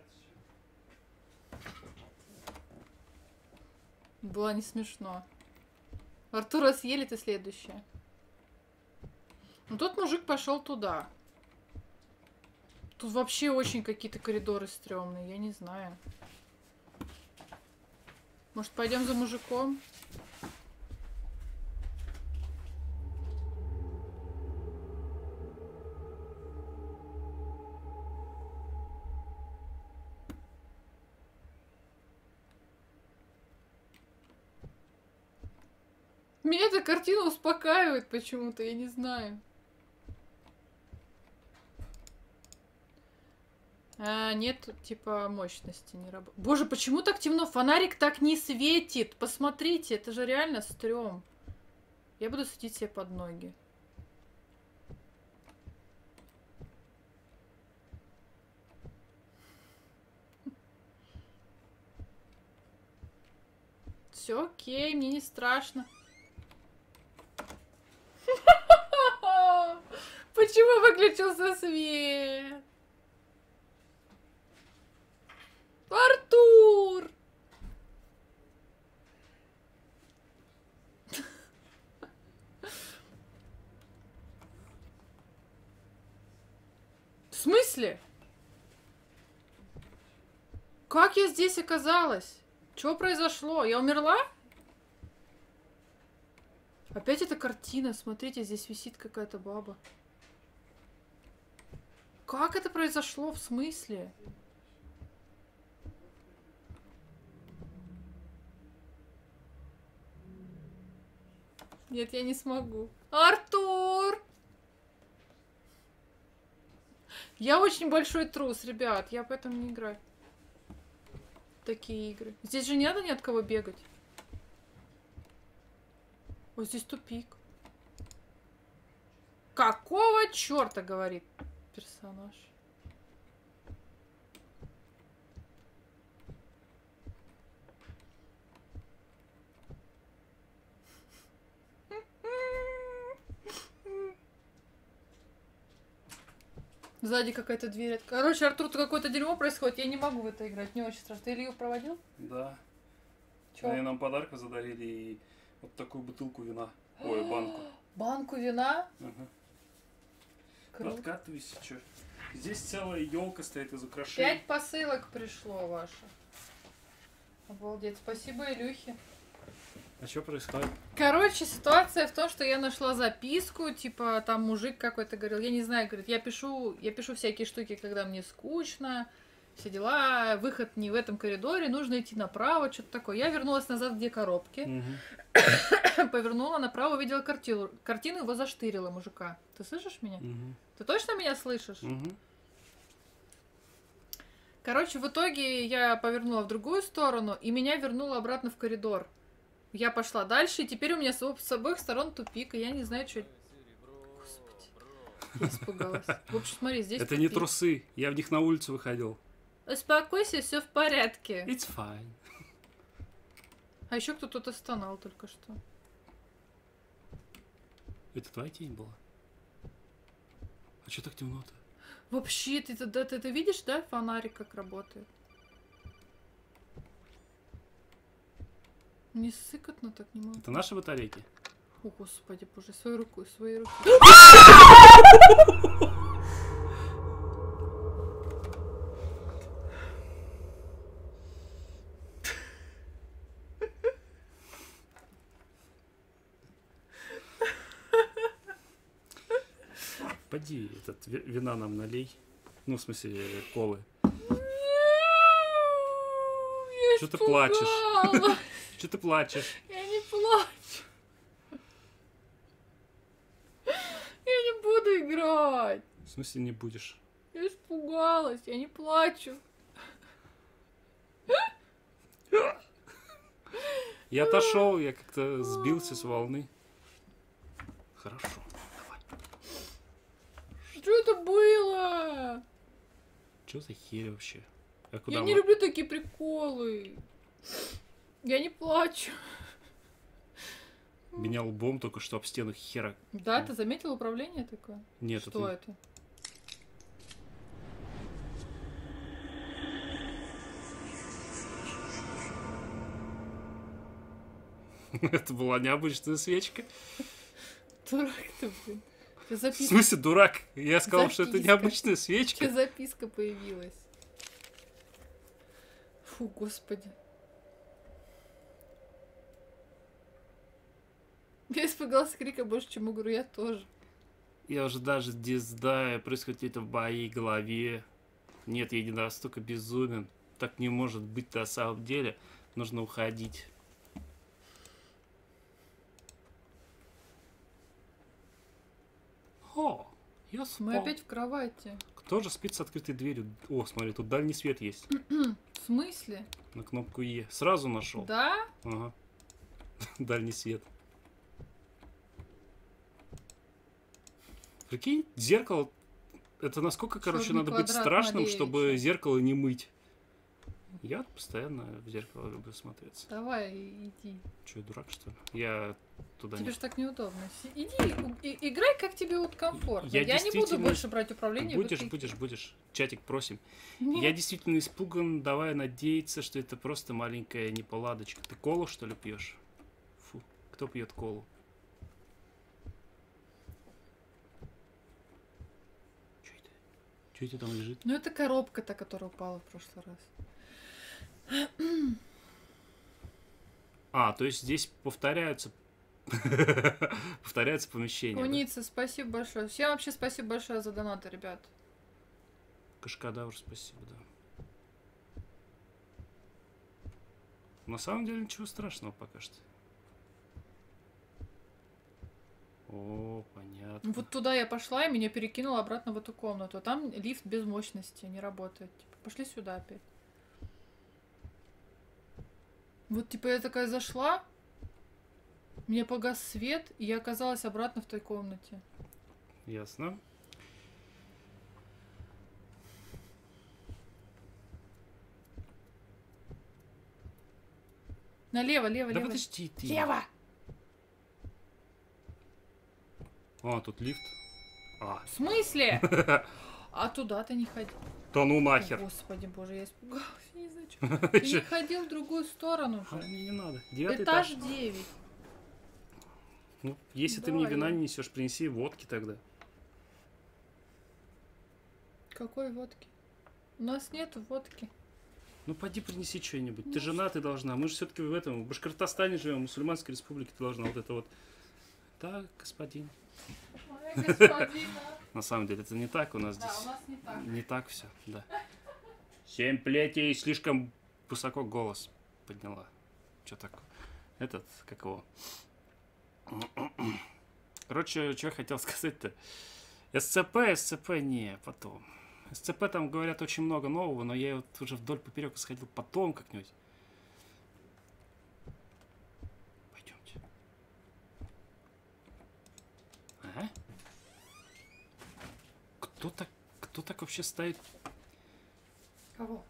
Было не смешно. Артура съели, ты следующая. Ну тот мужик пошел туда. Тут вообще очень какие-то коридоры стрёмные, я не знаю. Может, пойдем за мужиком? Меня эта картина успокаивает почему-то, я не знаю. Нет, типа, мощности не работает. Боже, почему так темно? Фонарик так не светит. Посмотрите, это же реально стрём. Я буду светить себе под ноги. Все окей, мне не страшно. Почему выключился свет? Артур! В смысле? Как я здесь оказалась? Что произошло? Я умерла? Опять эта картина. Смотрите, здесь висит какая-то баба. Как это произошло? В смысле? Нет, я не смогу. Артур! Я очень большой трус, ребят. Я поэтому не играю в такие игры. Здесь же не надо ни от кого бегать. Вот здесь тупик. Какого черта, говорит персонаж? Сзади какая-то дверь. Короче, Артур, тут какое-то дерьмо происходит. Я не могу в это играть. Мне очень страшно. Ты Илью проводил? Да. Чё? Они нам подарка задарили и вот такую бутылку вина. Ой, банку. Банку вина? Ага. Круто. Откатывайся, чё. Здесь целая елка стоит из украшений. 5 посылок пришло ваше. Обалдеть. Спасибо, Илюхе. А что происходит? Короче, ситуация в том, что я нашла записку, типа, там мужик какой-то говорил, я не знаю, говорит, я пишу всякие штуки, когда мне скучно, все дела, выход не в этом коридоре, нужно идти направо, что-то такое. Я вернулась назад, где коробки, повернула направо, увидела картину, его заштырила мужика. Ты слышишь меня? Ты точно меня слышишь? Короче, в итоге я повернула в другую сторону, и меня вернуло обратно в коридор. Я пошла дальше, и теперь у меня с обоих сторон тупик, и я не знаю, что... Господи, я испугалась. В общем, смотри, здесь Это тупик. не трусы, я в них на улицу выходил. Успокойся, все в порядке. It's fine. А еще кто-то стонал только что. Это твоя тень была? А что так темно-то? Вообще, ты видишь, да, фонарик как работает? Не сыкотно так не могу. Это наши батарейки? О, господи, боже, своей рукой. Поди, вина нам налей. Ну, в смысле, колы. Что ты плачешь? Что ты плачешь? Я не плачу. Я не буду играть. В смысле не будешь? Я испугалась, я не плачу. Я отошел, я как-то сбился с волны. Хорошо, давай. Что это было? Что за херь вообще? Я не люблю такие приколы. Я не плачу. Меня лбом только что об стену хера. Да, ты заметил управление такое? Нет, что это? Это была необычная свечка. Дурак ты, блин. В смысле дурак? Я сказал, что это необычная свечка. Что записка появилась? Фу, господи. Я испугалась крика больше, чем игру, я тоже. Я уже даже не знаю, происходит это в моей голове. Нет, я не настолько безумен. Так не может быть на самом деле. Нужно уходить. О, я спал. Мы опять в кровати. Кто же спит с открытой дверью? О, смотри, тут дальний свет есть. В смысле? На кнопку Е. Сразу нашел. Да? Ага. Дальний свет. Прикинь, зеркало. Это насколько, короче, Чёрный надо быть квадрат страшным, Малевича. чтобы зеркало не мыть. Я постоянно в зеркало люблю смотреться. Давай, иди. Че, я дурак, что ли? Я туда Тебе не... же так неудобно. Иди, играй, как тебе вот комфортно. Я Я не буду действительно- больше брать управление. Будешь. Чатик просим. Нет. Я действительно испуган, давай надеяться, что это просто маленькая неполадочка. Ты колу, что ли, пьешь? Фу, кто пьет колу? Че это? Че это там лежит? Ну, это коробка-то, которая упала в прошлый раз. А, то есть здесь повторяются... повторяются помещения, да? Куница, спасибо большое. Всем вообще спасибо большое за донаты, ребят. Кашкадавр, спасибо, да. На самом деле ничего страшного пока что. О, понятно. Вот туда я пошла, и меня перекинуло обратно в эту комнату. А там лифт без мощности, не работает. Типа, пошли сюда опять. Вот, типа, я такая зашла, мне погас свет, и я оказалась обратно в той комнате. Ясно. Налево, лево, Да лево. подожди ты. Лево! А, тут лифт. А. В смысле? А туда ты не ходил. Да ну О, нахер. Господи боже, я испугалась. Я не знаю, что. Ты не ходил в другую сторону А, же. мне не надо. 9 Этаж этаж. 9. Ну, если ты мне Давай, вина я. не несешь, принеси водки тогда. Какой водки? У нас нет водки. Ну, пойди принеси что-нибудь. Ты жена, ты должна. Мы же все-таки в этом, в Башкортостане живем, в мусульманской республике, ты должна вот это вот. Так, господин. Ой, господина. На самом деле это не так, у нас Да, здесь у нас не так. не так все, да. 7 плетей, слишком высоко голос подняла. Что такое? Этот, как его? Короче, что я хотел сказать-то? СЦП, не, потом. СЦП там говорят очень много нового, но я вот уже вдоль поперек сходил потом как-нибудь. Пойдемте. Ага. Кто так вообще ставит? Кого?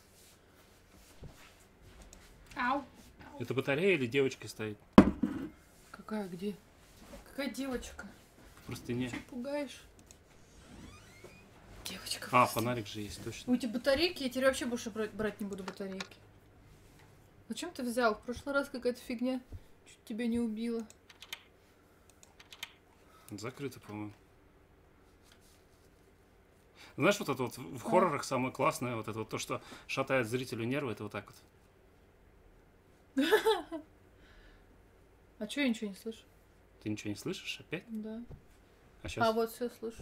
Ау. Это батарея или девочка стоит? Какая где? Какая девочка? Просто не. Че пугаешь? Девочка. А, просто. фонарик же есть, точно. У тебя батарейки, я теперь вообще больше брать не буду батарейки. Зачем ты взял? В прошлый раз какая-то фигня чуть тебя не убила. Закрыто, по-моему. Знаешь, вот это вот в хоррорах самое классное, вот это вот то, что шатает зрителю нервы, это вот так вот. А чё я ничего не слышу? Ты ничего не слышишь опять? Да. А сейчас? А вот все слышу.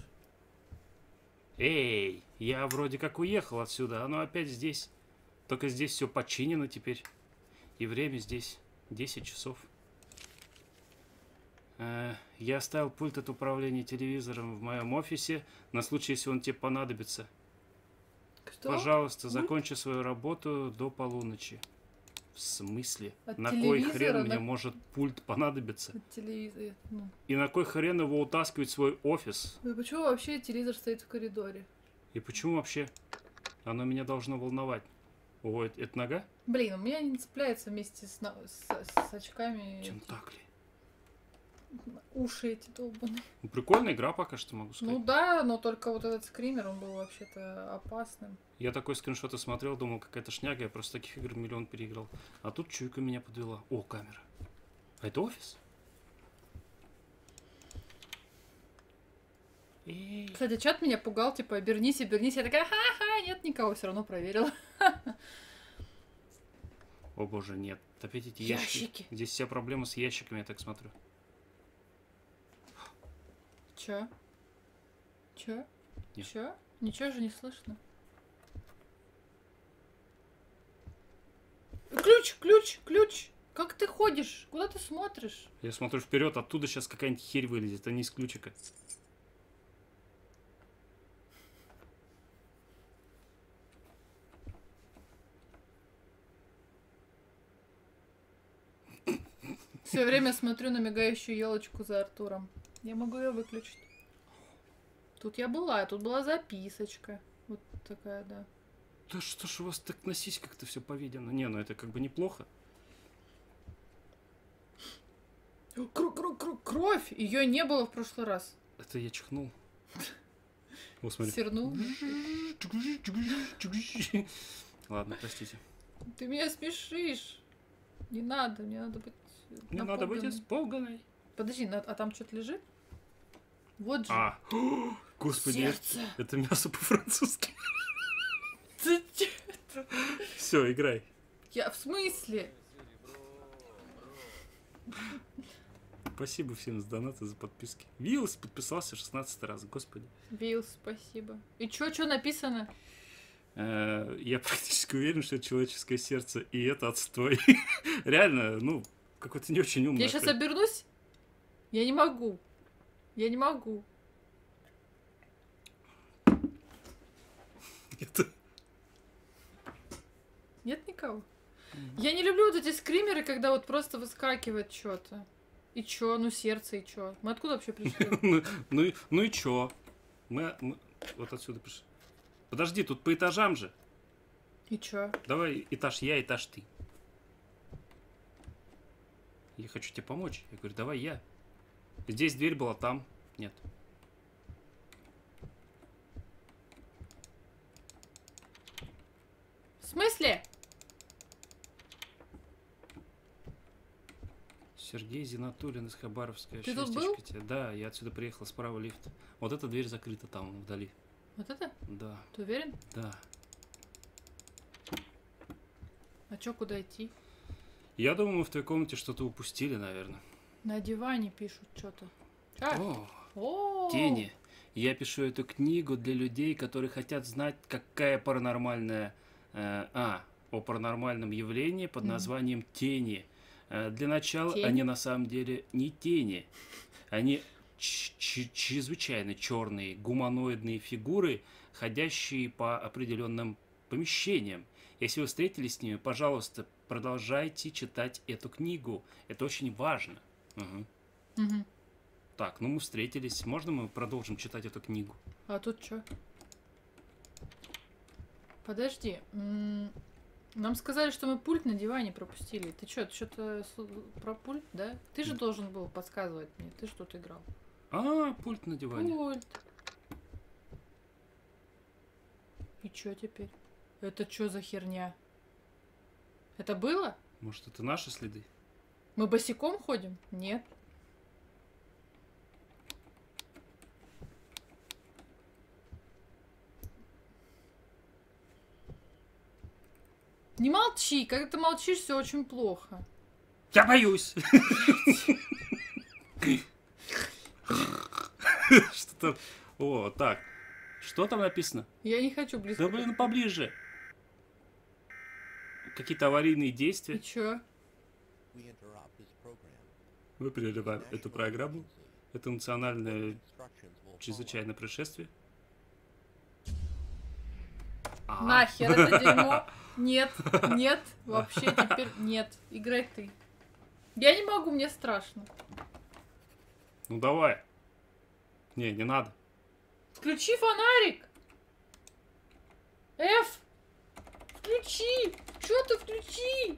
Эй, я вроде как уехал отсюда, оно опять здесь. Только здесь все починено теперь. И время здесь 10 часов. Я оставил пульт от управления телевизором в моем офисе на случай, если он тебе понадобится. Что? Пожалуйста, Пульт? закончи свою работу до полуночи. В смысле? От На кой телевизора хрен мне на- может пульт понадобиться? От телевизора. Ну. И на кой хрен его утаскивать в свой офис? Ну и почему вообще телевизор стоит в коридоре? И почему вообще оно меня должно волновать? О, это нога? Блин, у меня не цепляется вместе с очками. Чем так ли? Уши эти долбаные. Ну, прикольная игра пока что, могу сказать. Ну да, но только вот этот скример, он был вообще-то опасным. Я такой скриншот смотрел, думал, какая-то шняга, я просто таких игр миллион переиграл. А тут чуйка меня подвела. О, камера. А это офис? Эй. Кстати, чат меня пугал, типа, обернись, обернись. Я такая, ха-ха, нет никого, все равно проверила. О боже, нет. Опять эти ящики. Ящики. Здесь вся проблема с ящиками, я так смотрю. Чё? Чё? Нет. Чё? Ничего же не слышно. Ключ, ключ, ключ! Как ты ходишь? Куда ты смотришь? Я смотрю вперед, оттуда сейчас какая-нибудь херь вылезет, а не из ключика. Все время смотрю на мигающую елочку за Артуром. Я могу ее выключить. Тут я была, тут была записочка. Вот такая, да. Да что ж у вас так на сиськах-то все поведено? Не, ну это как бы неплохо. Кровь! Ее не было в прошлый раз. Это я чихнул. О, смотри. Сернул. Ладно, простите. Ты меня смешишь. Не надо, мне надо быть... Мне надо быть напуганной. испуганной. Подожди, а там что-то лежит? Вот же. А, господи, Сердце. это мясо по-французски. Ты чё? Все, играй. Я в смысле? Спасибо всем за донаты, за подписки. Вилс подписался 16 раз, господи. Вилл, спасибо. И что написано? Я практически уверен, что это человеческое сердце, и это отстой. Реально, ну, какой-то не очень умный. Я сейчас обернусь? Я не могу. Я не могу. Это... Нет никого? Я не люблю вот эти скримеры, когда вот просто выскакивает что-то. И чё? Ну сердце и чё? Мы откуда вообще пришли? Ну и чё? Мы вот отсюда пришли. Подожди, тут по этажам же. И чё? Давай этаж я, этаж ты. Я хочу тебе помочь. Я говорю, давай я. Здесь дверь была, там нет. В смысле? Сергей Зинатуллин из Хабаровска. Ты тут 6 был? HKT. Да, я отсюда приехал, справа лифт. Вот эта дверь закрыта там, вдали. Вот это? Да, Ты уверен? да. А чё, куда идти? Я думаю, мы в твоей комнате что-то упустили, наверное. На диване пишут что-то. О, тени. Я пишу эту книгу для людей, которые хотят знать, какая паранормальная... о паранормальном явлении под названием тени. Для начала Тень? они на самом деле не тени. Они чрезвычайно черные гуманоидные фигуры, ходящие по определенным помещениям. Если вы встретились с ними, пожалуйста, продолжайте читать эту книгу. Это очень важно. Угу. Так, ну мы встретились. Можно мы продолжим читать эту книгу? А тут что? Подожди. Нам сказали, что мы пульт на диване пропустили. Ты что-то про пульт, да? Ты же должен был подсказывать мне. Ты же тут играл. Пульт на диване. Пульт. И что теперь? Это что за херня? Это было? Может, это наши следы? Мы босиком ходим? Нет. Не молчи, когда ты молчишь, все очень плохо. Я боюсь! Что-то... О, так. Что там написано? Я не хочу близко. Да блин, поближе. Какие-то аварийные И действия. чё? Мы прерываем эту программу. Это национальное чрезвычайное происшествие. Нахер это дерьмо? Нет, нет, вообще теперь нет. Играй ты. Я не могу, мне страшно. Ну давай. Не надо. Включи фонарик! F! Включи! Чё ты включи?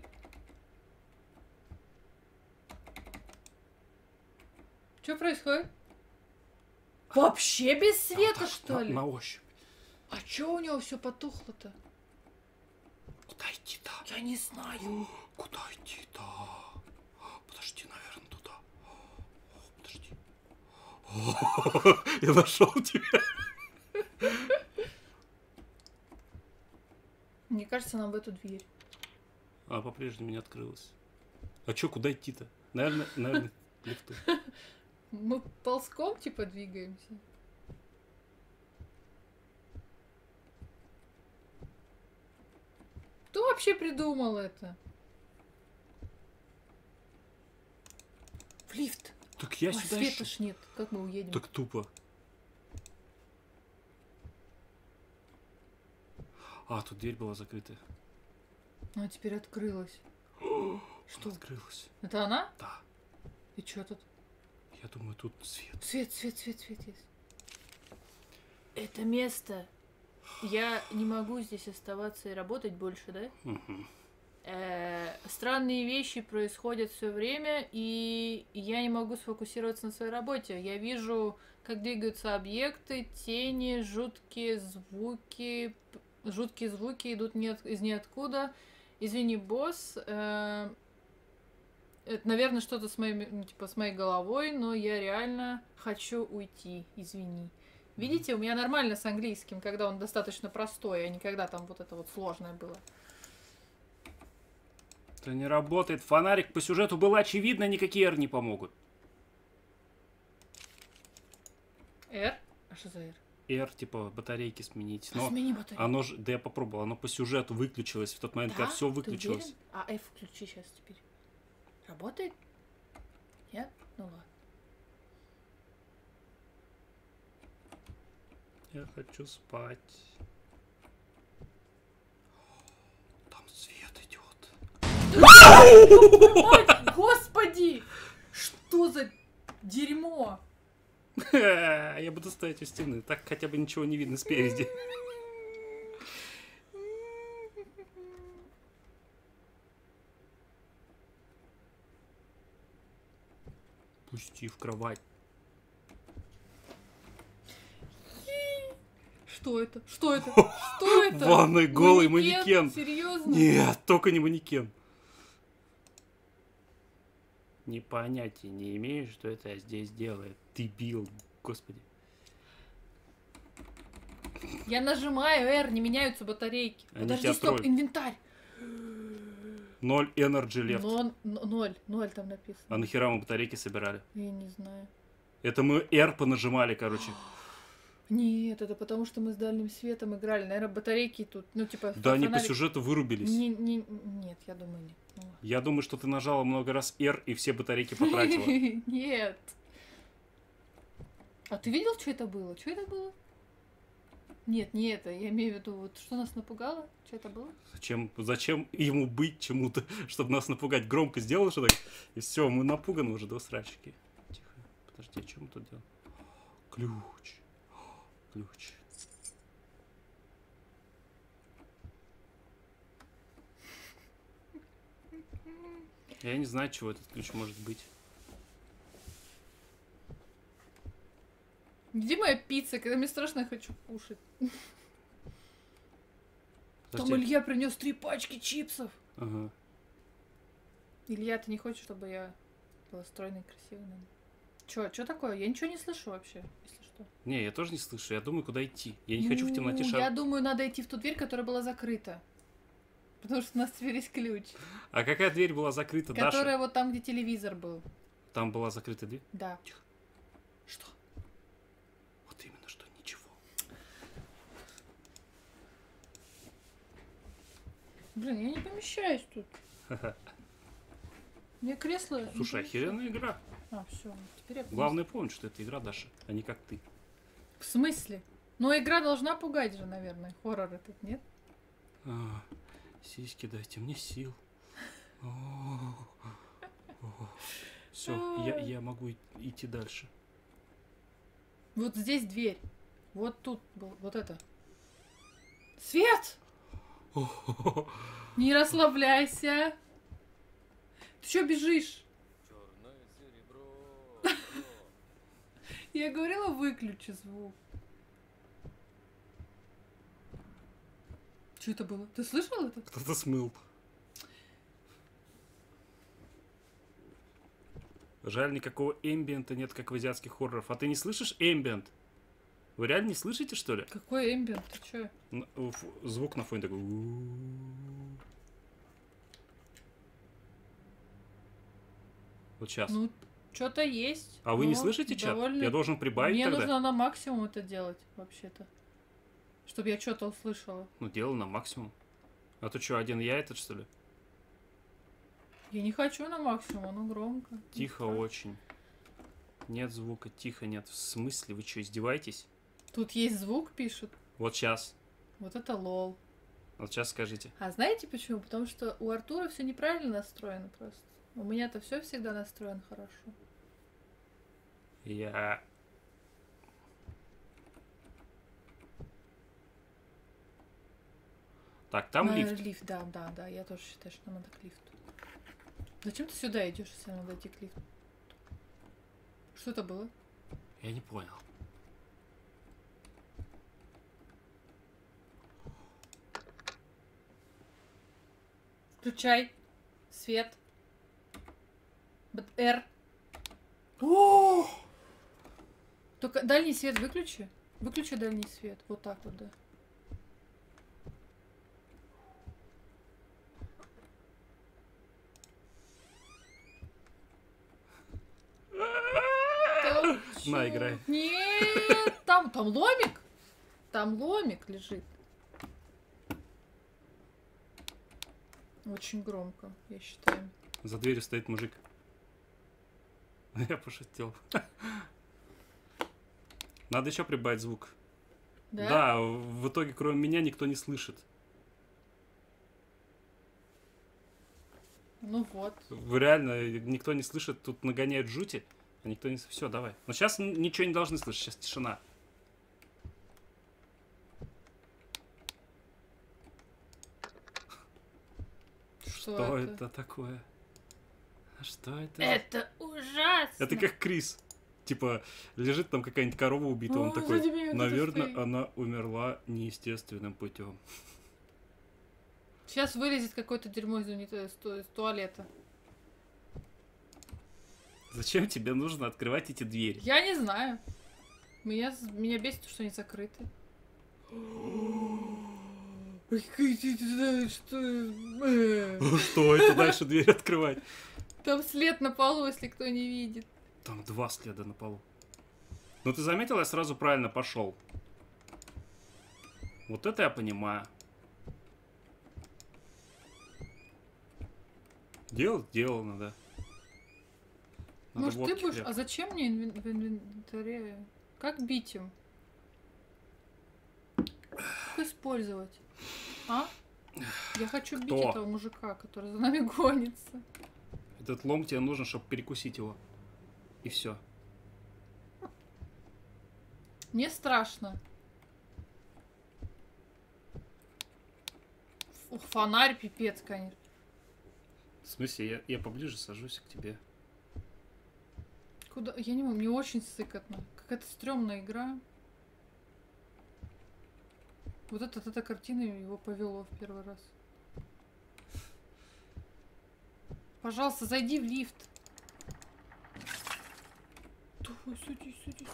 Что происходит? Вообще без света, так, что ли? На ощупь. А чё у него все потухло-то? Куда идти-то? Я не знаю. Куда идти-то? Подожди, наверное, туда. Подожди. Я нашел тебя. Мне кажется, нам в эту дверь. По-прежнему не открылась. А чё, куда идти-то? Наверное, лифту. Мы ползком типа двигаемся. Кто вообще придумал это? В лифт. Так я Ой, сюда света ещё- ж нет. Как мы уедем? Так тупо. Тут дверь была закрытая. А теперь открылась. Что? Открылась. Это она? Да. И что тут? Я думаю, тут свет. Свет есть. Это место. Я не могу здесь оставаться и работать больше, да? Мгм. Странные вещи происходят все время, и я не могу сфокусироваться на своей работе. Я вижу, как двигаются объекты, тени, жуткие звуки идут из ниоткуда. Извини, босс. Это, наверное, что-то с моей головой, но я реально хочу уйти. Извини. Видите, у меня нормально с английским, когда он достаточно простой, а не когда там вот это вот сложное было. Это не работает. Фонарик по сюжету был очевидно, никакие R не помогут. R? А что за R? R, типа, батарейки сменить. Но Смени батарею. оно же, да я попробовал, оно по сюжету выключилось в тот момент, когда все Ты выключилось. уверен? А F включи сейчас теперь. Работает? Нет? Ну ладно. Я хочу спать. Там свет идет. Мать, господи! Что за дерьмо? Я буду стоять у стены. Так хотя бы ничего не видно спереди. Пусти в кровать. Что это? Что это? Что это? В ванной голый манекен. Серьезно? Нет, только не манекен. Ни понятия не имею, что это здесь делает. Дебил, господи. Я нажимаю R, не меняются батарейки. Они Подожди, тебя стоп, троллят. инвентарь. 0 energy left. Ноль там написано. А нахера мы батарейки собирали? Я не знаю. Это мы R понажимали, короче. Нет, это потому что мы с дальним светом играли. Наверное, батарейки тут, ну, типа... Да они по фонарик- сюжету вырубились. Нет, я думаю, нет. Ну, Я думаю, что ты нажала много раз R и все батарейки потратила. Нет. А ты видел, что это было? Что это было? Нет, не это. Я имею в виду, вот что нас напугало? Что это было? Зачем ему быть чему-то, чтобы нас напугать? Громко сделал, что так, и все, мы напуганы уже до срачки. Тихо. Подожди, а что мы тут делаем? Ключ. Ключ. Я не знаю, чего этот ключ может быть. Где моя пицца, когда мне страшно, я хочу кушать? Там Подожди. Илья принес 3 пачки чипсов. Ага. Илья, ты не хочешь, чтобы я была стройной и красивой? Чё такое? Я ничего не слышу вообще, если что. Не, я тоже не слышу. Я думаю, куда идти. Я не хочу в темноте Я шарить. думаю, надо идти в ту дверь, которая была закрыта. Потому что у нас теперь есть ключ. А какая дверь была закрыта, Даша? Которая вот там, где телевизор был. Там была закрыта дверь? Да. Тихо. Что? Вот именно что, ничего. Блин, я не помещаюсь тут. Мне кресло... не Слушай, помещается. охеренная игра. А, все, теперь я... Главное помнить, что это игра, Даша, а не как ты. В смысле? Ну, игра должна пугать же, наверное. Хоррор этот, нет? Сиськи дайте мне сил. Все, я могу идти дальше. Вот здесь дверь. Вот тут был, вот это. Свет! Не расслабляйся. Ты что бежишь? Черное серебро. Я говорила, выключи звук. Что это было? Ты слышал это? Кто-то смыл. Жаль, никакого эмбиента нет, как в азиатских хоррорах. А ты не слышишь эмбиент? Вы реально не слышите, что ли? Какой эмбиент? Ты чё? Звук на фоне такой. Вот сейчас. Ну, что-то есть. А вы не но слышите чат? довольно- Я должен прибавить Мне тогда? нужно на максимум это делать, вообще-то. Чтобы я что-то услышала. Ну, делал на максимум. А то что, один я этот, что ли? Я не хочу на максимум, оно громко. Тихо очень. Нет звука, тихо нет. В смысле? Вы что, издеваетесь? Тут есть звук, пишут. Вот сейчас. Вот это лол. Вот сейчас скажите. А знаете почему? Потому что у Артура все неправильно настроено просто. У меня-то все всегда настроено хорошо. Я... Так, там лифт. Лифт, да. Я тоже считаю, что нам надо к лифту. Зачем ты сюда идешь, если надо идти к лифту? Что это было? Я не понял. Включай свет. R. О! Только дальний свет выключи. Выключи дальний свет. Вот так вот, да. Там На, чё? играй. Нет, там ломик. Там ломик лежит. Очень громко, я считаю. За дверью стоит мужик. Я пошутил. Надо еще прибавить звук. Да? Да, в итоге, кроме меня, никто не слышит. Ну вот. Реально, никто не слышит, тут нагоняют жути, а никто не... Все, давай. Но сейчас ничего не должны слышать, сейчас тишина. Что это такое? Что это? Это ужасно! Это как Крис. Типа, лежит там какая-нибудь корова убита, он О, такой, сзади меня кто-то наверное, стоит. она умерла неестественным путем. Сейчас вылезет какое-то дерьмо из туалета. Зачем тебе нужно открывать эти двери? Я не знаю. Меня бесит, что они закрыты. Что это дальше дверь открывать? Там след на полу, если кто не видит. Там 2 следа на полу. Ну ты заметил, я сразу правильно пошел. Вот это я понимаю. Дело сделано, да. Надо Может, ты водки будешь... хлеб. А зачем мне в инвентаре? Как бить им? Как использовать? А? Я хочу бить Кто? этого мужика, который за нами гонится. Этот лом тебе нужен, чтобы перекусить его. И все. Мне страшно. Ух, фонарь пипец, конечно. В смысле, я поближе сажусь к тебе. Куда? Я не могу, мне очень сыкотно. Какая-то стрёмная игра. Вот эта картина его повело в первый раз. Пожалуйста, зайди в лифт. Давай, садись.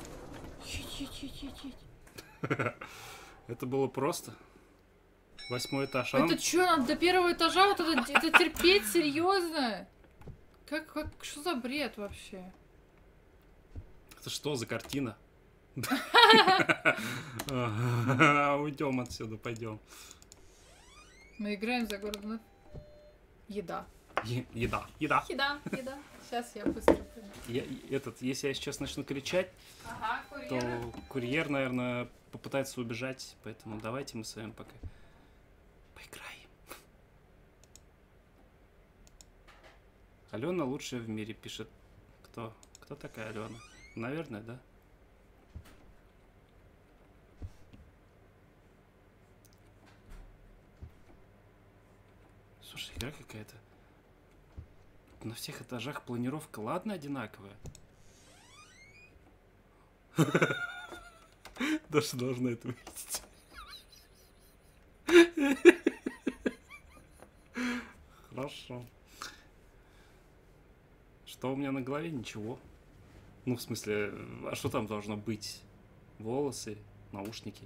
Едь. Это было просто. 8 этаж. А Это чё, надо до первого этажа вот это терпеть, серьезно? Что за бред вообще? Это что за картина? Уйдем отсюда, пойдем. Мы играем за Гордона. Еда. Еда. Еда. Сейчас я быстро пойду. Если я сейчас начну кричать, Ага, то курьер, наверное, попытается убежать. Поэтому давайте мы с вами пока поиграем. Алена лучшая в мире, пишет. Кто? Кто такая Алена? Наверное, да? Слушай, игра какая-то. На всех этажах планировка, ладно, одинаковая. Даша должна это увидеть. Хорошо. Что у меня на голове? Ничего. Ну, в смысле, а что там должно быть? Волосы, наушники.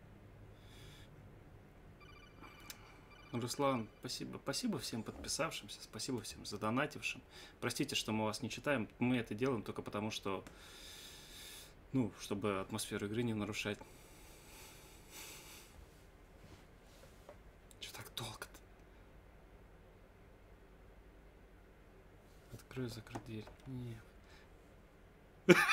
Руслан, спасибо. Спасибо всем подписавшимся, спасибо всем задонатившим. Простите, что мы вас не читаем. Мы это делаем только потому, что, ну, чтобы атмосферу игры не нарушать. Что так долго-то? Открой, закрой дверь. Нет.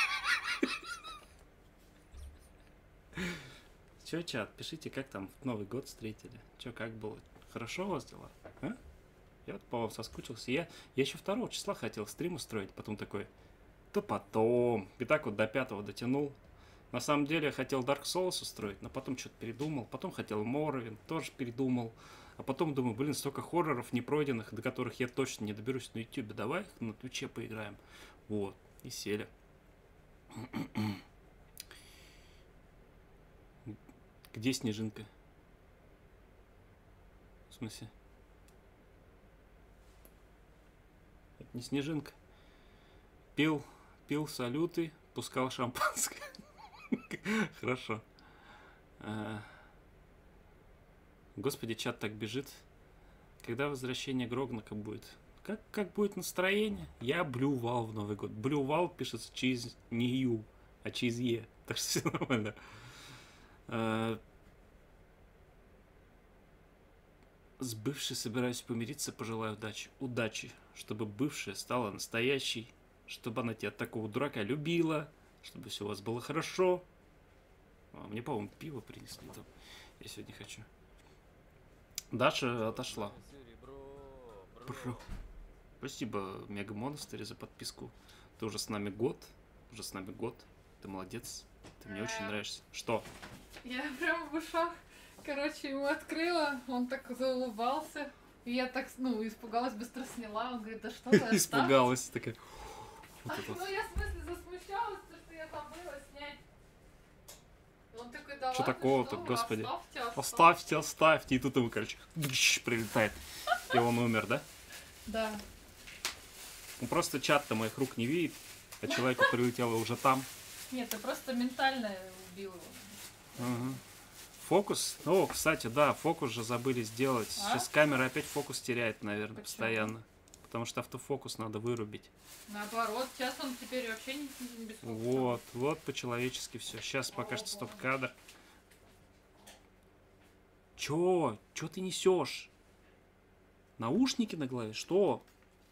Чё, чат, пишите, как там Новый год встретили. Чё, как было? Хорошо у вас дела? А? Я вот по вам соскучился. Я еще 2 числа хотел стрим устроить, потом такой, то потом. И так вот до 5 дотянул. На самом деле я хотел Dark Souls устроить, но потом что-то передумал. Потом хотел Morrowind, тоже передумал. А потом думаю, блин, столько хорроров непройденных, до которых я точно не доберусь на YouTube. Давай на Твиче поиграем. Вот, и сели. Где Снежинка? В смысле? Это не Снежинка. Пил салюты, пускал шампанское. Хорошо. Господи, чат так бежит. Когда возвращение Грогнака будет? Как будет настроение? Я блювал в Новый год. Блювал пишется через не Ю, а через Е. Так что все нормально. С бывшей собираюсь помириться, пожелаю удачи, чтобы бывшая стала настоящей, чтобы она тебя такого дурака любила, чтобы все у вас было хорошо. Мне, по-моему, пиво принесли там. Я сегодня хочу. Даша отошла. Бро. Спасибо, Мега Монастырь, за подписку. Ты уже с нами год. Ты молодец. Ты мне очень нравишься. Что? Я прям в ушах, короче, ему открыла, он так заулыбался. И я так, ну, испугалась, быстро сняла. Он говорит, да что ты оставь? Испугалась такая. Вот это вот. Ну, я в смысле засмущалась, потому что я забыла снять. Он такой, да Что ладно, такого-то, что вы, господи? оставьте. Оставьте. И тут ему, короче, прилетает. И он умер, да? Да. Ну, просто чат-то моих рук не видит, а человеку прилетело уже там. Нет, ты просто ментально убил его. Ага. Фокус? О, кстати, да, фокус же забыли сделать. А? Сейчас камера опять фокус теряет, наверное, Почему? постоянно. Потому что автофокус надо вырубить. Наоборот, сейчас он теперь вообще не без фокуса. Вот по-человечески все. Сейчас пока что стоп-кадр. Чё ты несешь? Наушники на голове? Что?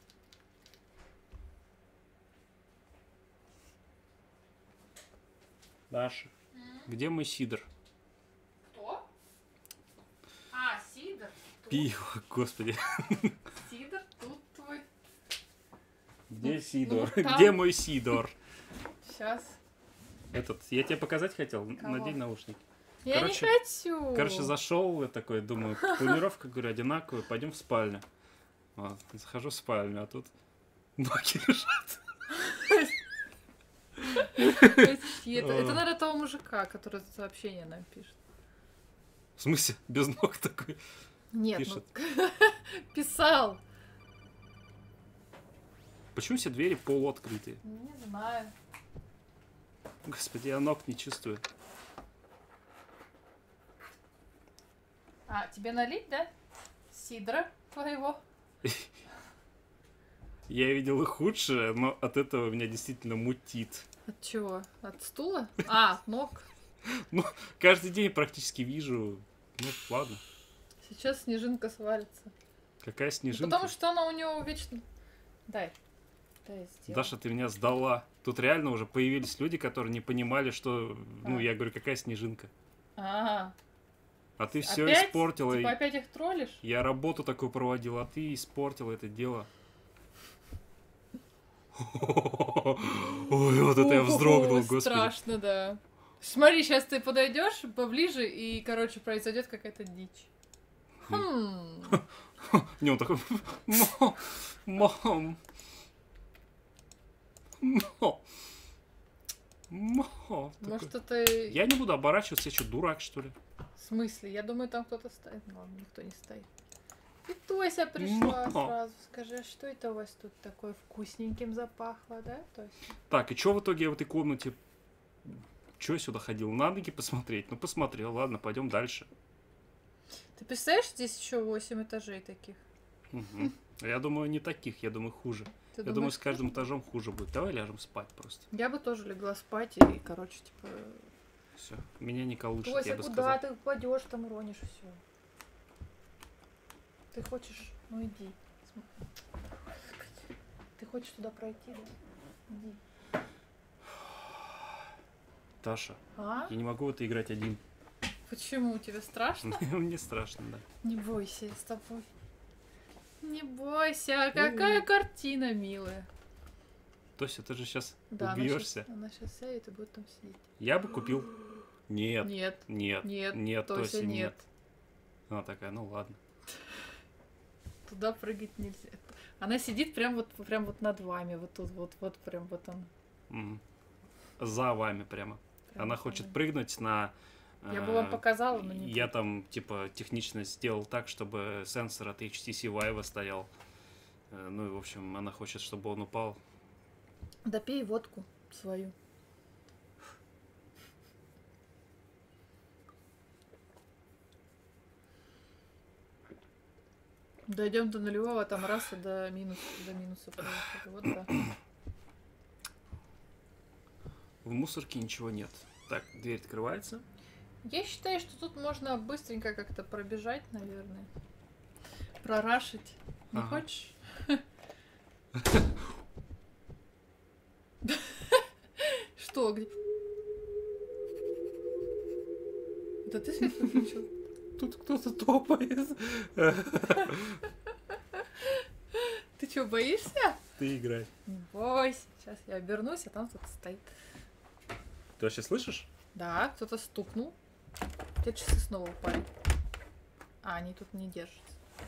Даша, где мой сидр? Кто? А, Сидор. Тут. Пиво, господи. Сидор, тут твой. Где Сидор? ну, там. Где мой Сидор? Сейчас. Этот, я тебе показать хотел? Кого? Надень наушники. Я Короче, не хочу. Короче, зашел, я такой, думаю, планировка, говорю, одинаковая, пойдем в спальню. Вот, захожу в спальню, а тут ноги лежат. Это, наверное, того мужика, который сообщение нам пишет. В смысле? Без ног такой Нет, пишет. ну, писал. Почему все двери полуоткрытые? Не знаю. Господи, я ног не чувствую. А, тебе налить, да? Сидра твоего. Я видел и худшее, но от этого меня действительно мутит. От чего? От стула? А, от ног. Ну, каждый день практически вижу. Ну, ладно. Сейчас снежинка свалится. Какая Ну, снежинка. потому что она у него вечно... Дай. Дай сделаю. Даша, ты меня сдала. Тут реально уже появились люди, которые не понимали, что... Ну, А. я говорю, какая снежинка. А, А ты все опять? испортила. Типа опять их троллишь? Я работу такую проводил, а ты испортила это дело. Ой, вот это я вздрогнул, Ой, господи. страшно, да. Смотри, сейчас ты подойдешь поближе, и, короче, произойдет какая-то дичь. Не, он такой... Мам. Может, это... Я не буду оборачиваться, я что, дурак, что ли? В смысле? Я думаю, там кто-то стоит. Ну ладно, никто не стоит. И Тося пришла сразу. Скажи, а что это у вас тут такое вкусненьким запахло, да, Тося? Так, и что в итоге я в этой комнате... Чё я сюда ходил? На ноги посмотреть? Ну, посмотрел, ладно, пойдем дальше. Ты представляешь, здесь еще 8 этажей таких? Угу. Я думаю, не таких, я думаю, хуже. Ты Я думаю, думаешь, с каждым хуже? этажом хуже будет. Давай ляжем спать просто. Я бы тоже легла спать и, короче, типа... Все. Меня не колышет, Тося, я бы куда сказал. ты упадешь, там уронишь все. Ты хочешь... Ну иди. Ты хочешь туда пройти, да? Иди. Таша, А? я не могу в это играть один. Почему? Тебе страшно? Мне страшно, да. Не бойся, я с тобой. Не бойся, какая картина милая. Тося, ты же сейчас Да, убьешься. она сейчас сядет и будет там сидеть. Я бы купил. Нет. Нет, Нет. нет, Нет, Тося, Тося, нет. нет. Она такая, ну ладно. Туда прыгать нельзя. Она сидит прям вот над вами, вот тут, вот прям вот он. Мгм. За вами прямо. Прям Она за хочет вами. прыгнуть на... Я бы вам показала, но не Я там, типа, технично сделал так, чтобы сенсор от HTC Vive стоял. Ну и, в общем, она хочет, чтобы он упал. Да пей водку свою. Дойдем до нулевого, там раз и до минуса проехали. Вот да. В мусорке ничего нет. Так, дверь открывается. Я считаю, что тут можно быстренько как-то пробежать, наверное. Прорашить. Не Ага. хочешь? Что? Где? Это ты свет выключил? Тут кто-то топает. Ты чё, боишься? Ты играй. Не бойся. Сейчас я обернусь, а там кто-то стоит. Ты вообще слышишь? Да, кто-то стукнул. У тебя часы снова упали. А, они тут не держатся.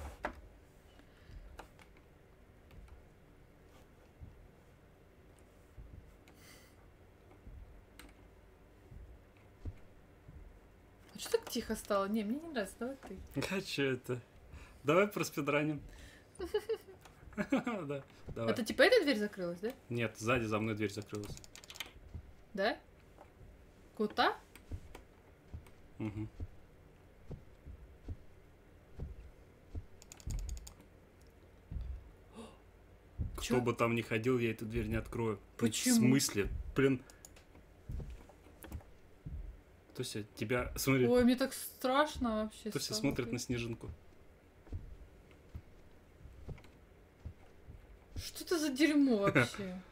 А что так тихо стало? Не, мне не нравится, давай ты. А чё это? Давай проспидраним. Да, давай. Это типа эта дверь закрылась, да? Нет, сзади за мной дверь закрылась. Да? Кота? Мгм. Кто Чё? бы там ни ходил, я эту дверь не открою. Почему? В смысле? Блин. Тося, тебя... Смотри, Ой, мне так страшно вообще. Тося стало. смотрит на снежинку. Что это за дерьмо вообще?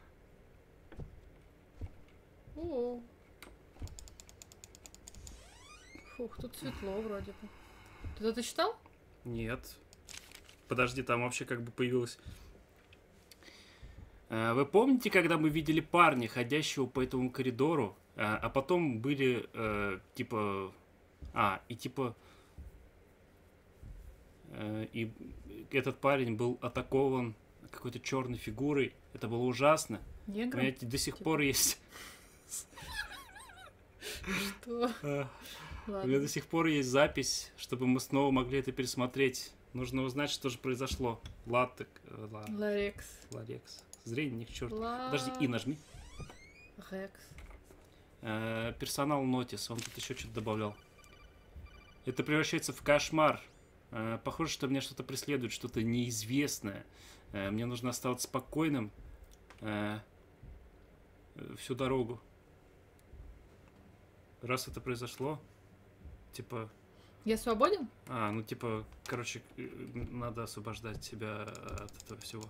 О. Фух, тут светло вроде бы. Ты это читал? Нет. Подожди, там вообще как бы появилось... Вы помните, когда мы видели парня, ходящего по этому коридору, а потом были, типа... И этот парень был атакован какой-то черной фигурой. Это было ужасно. Негром? Понимаете, до сих Типа. пор есть... Что? У меня Ладно. до сих пор есть запись, чтобы мы снова могли это пересмотреть. Нужно узнать, что же произошло. Ларекс. Ларекс. Зрение не к черту. Ла- Подожди, и нажми. Рекс. Персонал Нотис, он тут еще что-то добавлял. Это превращается в кошмар. Похоже, что меня что-то преследует, что-то неизвестное. Мне нужно оставаться спокойным всю дорогу. Раз это произошло, типа... Я свободен? Короче, надо освобождать себя от этого всего.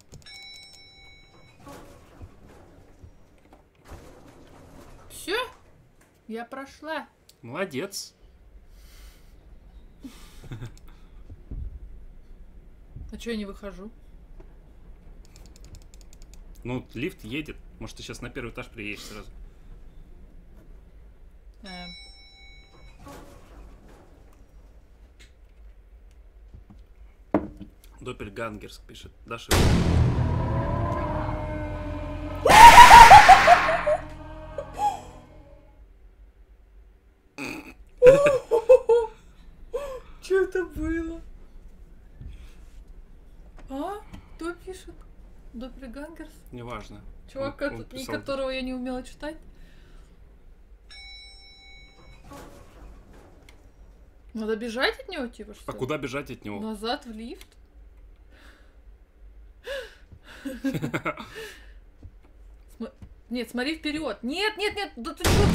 Все? Я прошла. Молодец. А чё я не выхожу? Ну, лифт едет. Может, ты сейчас на первый этаж приедешь сразу. Доппельгангерск пишет. Даша. Что это было? А? Кто пишет? Доппельгангерс? Неважно. Чувак, Он писал. которого я не умела читать? Надо бежать от него, типа, что А ли? куда бежать от него? Назад в лифт? Нет, смотри вперед. Нет, нет, нет, да ты что?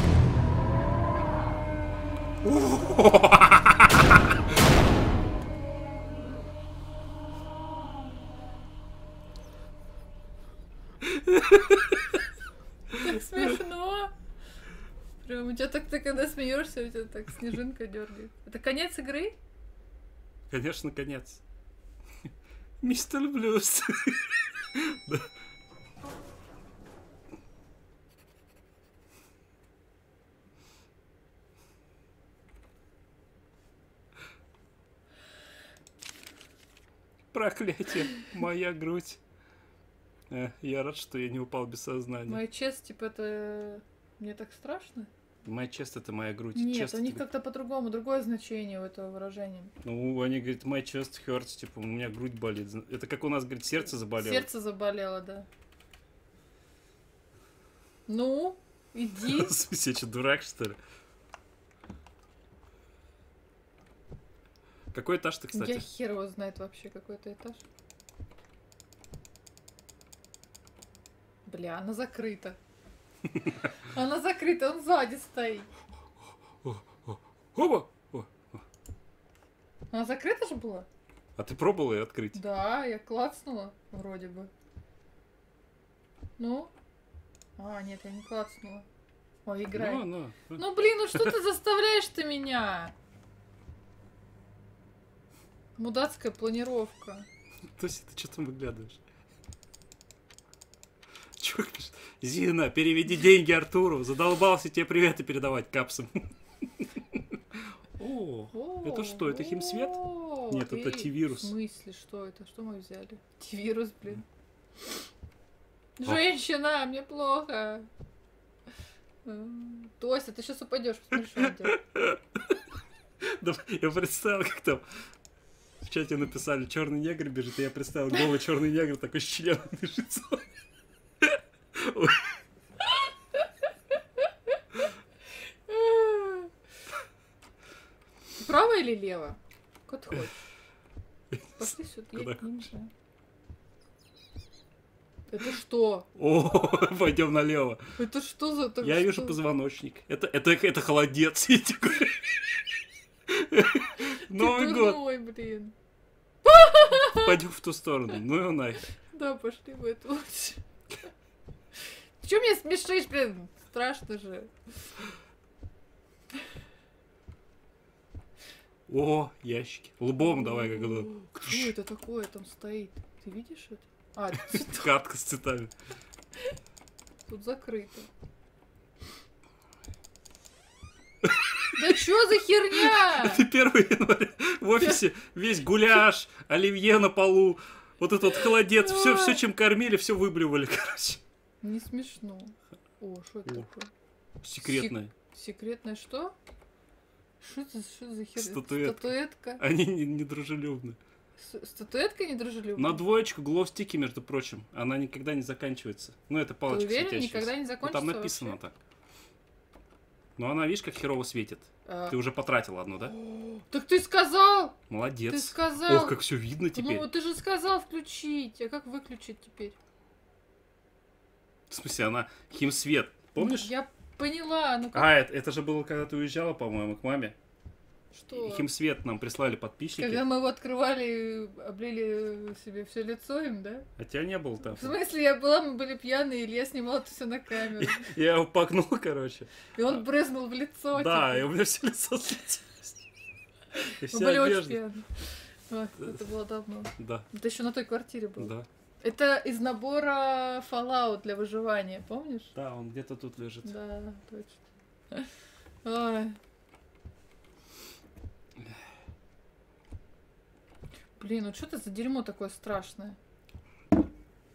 Так смешно. Прям у тебя так, ты когда смеешься, у тебя так снежинка дергает. Это конец игры? Конечно, конец. Мистер Блюз. Да. Проклятие, моя грудь. Я рад, что я не упал без сознания. Моя честь, типа, это... Мне так страшно? Моя чест — это моя грудь. Нет, Chest у них — как-то по-другому, другое значение у этого выражения. Ну, они говорят, my chest hurts, типа, у меня грудь болит. Это как у нас, говорит, сердце заболело. Сердце заболело, да. Ну, иди. В смысле, я что, дурак, что ли? Какой этаж ты, Я кстати? хер его знает вообще, какой-то этаж. Бля, она закрыта. Она закрыта, он сзади стоит. Оба! Она закрыта же была? А ты пробовала ее открыть? Да, я клацнула, вроде бы. Ну? А, нет, я не клацнула. Ой, играй. Ну. Ну, блин, ну что ты заставляешь ты меня? Мудацкая планировка. То есть ты что там выглядываешь? Чё, Зина, переведи деньги Артуру. Задолбался тебе приветы передавать капсом. О, это что? Это химсвет? Нет, это T-вирус. В смысле, что это? Что мы взяли? T-вирус, блин. Женщина, мне плохо. Тося, ты сейчас упадешь, посмотри, что он делает. Да, я представил, как там в чате написали черный негр бежит, и я представил голый черный негр такой с членом бежит. Ой. Право или лево? Как ты хочешь? Пошли сюда, я Куда не мешаю. Это что? О, пойдем налево. Это что за... Я вижу позвоночник. Это холодец, я тебе говорю. Новый год. Ой, блин. Пойдем в ту сторону. Ну его нахер. Да, пошли в эту лучше. Ты чё меня смешишь, блин? Страшно же. О, ящики. Лбом давай, как это. Что это такое там стоит? Ты видишь это? А, Катка с цветами. тут закрыто. Да чё за херня? Это 1 января. В офисе весь гуляш, оливье на полу, вот этот вот холодец, все, чем кормили, все выблевали, короче. Не смешно. О, что это такое? Секретное. Секретное что? Что за херня? Статуэтка. Статуэтка. Они недружелюбны. Статуэтка недружелюбная? На двоечку глоу-стики, между прочим, она никогда не заканчивается. Ну, это Ты палочка уверен, светящаяся. никогда не Ну, закончится там написано вообще? так. Но она, видишь, как херово светит. А. Ты уже потратил одну, да? Так ты сказал! Молодец. Ты сказал! Ох, как все видно теперь. Ну, ты же сказал включить. А как выключить теперь? В смысле, она химсвет. Помнишь? Я поняла. Ну как? А, это же было, когда ты уезжала, по-моему, к маме. Что? Химсвет нам прислали подписчики. Когда мы его открывали, облили себе все лицо им, да? А тебя не было там. В смысле, я была, мы были пьяные, Илья снимал это все на камеру. Я его погнул, короче. И он брызнул в лицо. Да, и типа. у меня все лицо светилось. И Мы вся были очень одежда. пьяные. Ой, это было давно. Да, Это еще на той квартире было. да. Это из набора Fallout для выживания, помнишь? Да, он где-то тут лежит. Да, точно. Ой. Блин, ну что это за дерьмо такое страшное? Ну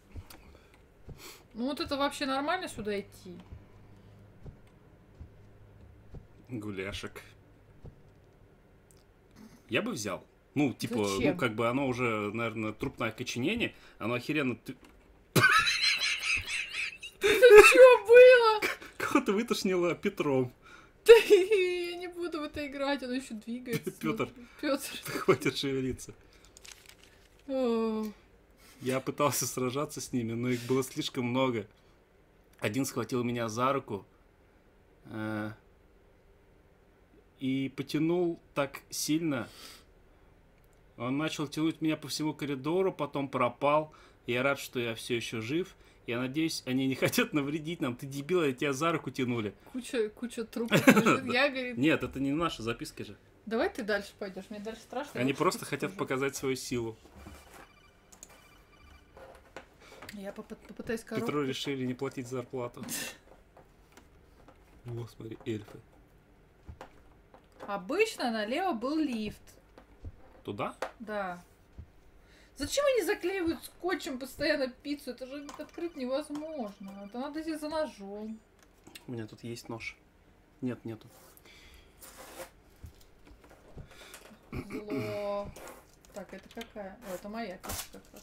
вот это вообще нормально сюда идти? Гуляшек. Я бы взял. Ну, типа, Зачем? ну, как бы оно уже, наверное, трупное окоченение. Оно охеренно... Что было? Кого-то вытошнило Петром. Да я не буду в это играть, оно еще двигается. Пётр. Петр. Хватит шевелиться. О, Я пытался сражаться с ними, но их было слишком много. Один схватил меня за руку и потянул так сильно. Он начал тянуть меня по всему коридору, потом пропал. Я рад, что я все еще жив. Я надеюсь, они не хотят навредить нам. Ты дебил, я тебя за руку тянули. куча трупов лежит. Я, говорит, Нет, это не наша записка же. давай ты дальше пойдешь, мне дальше страшно. Они я просто лучше хотят посижу. показать свою силу. Я попытаюсь коробку. Петру решили не платить зарплату. О, смотри, эльфы. Обычно налево был лифт. Туда? Да. Зачем они заклеивают скотчем постоянно пиццу? Это же открыть невозможно. Это надо идти за ножом. У меня тут есть нож. Нет, нету. Зло. Так, это какая? О, это моя пицца как раз.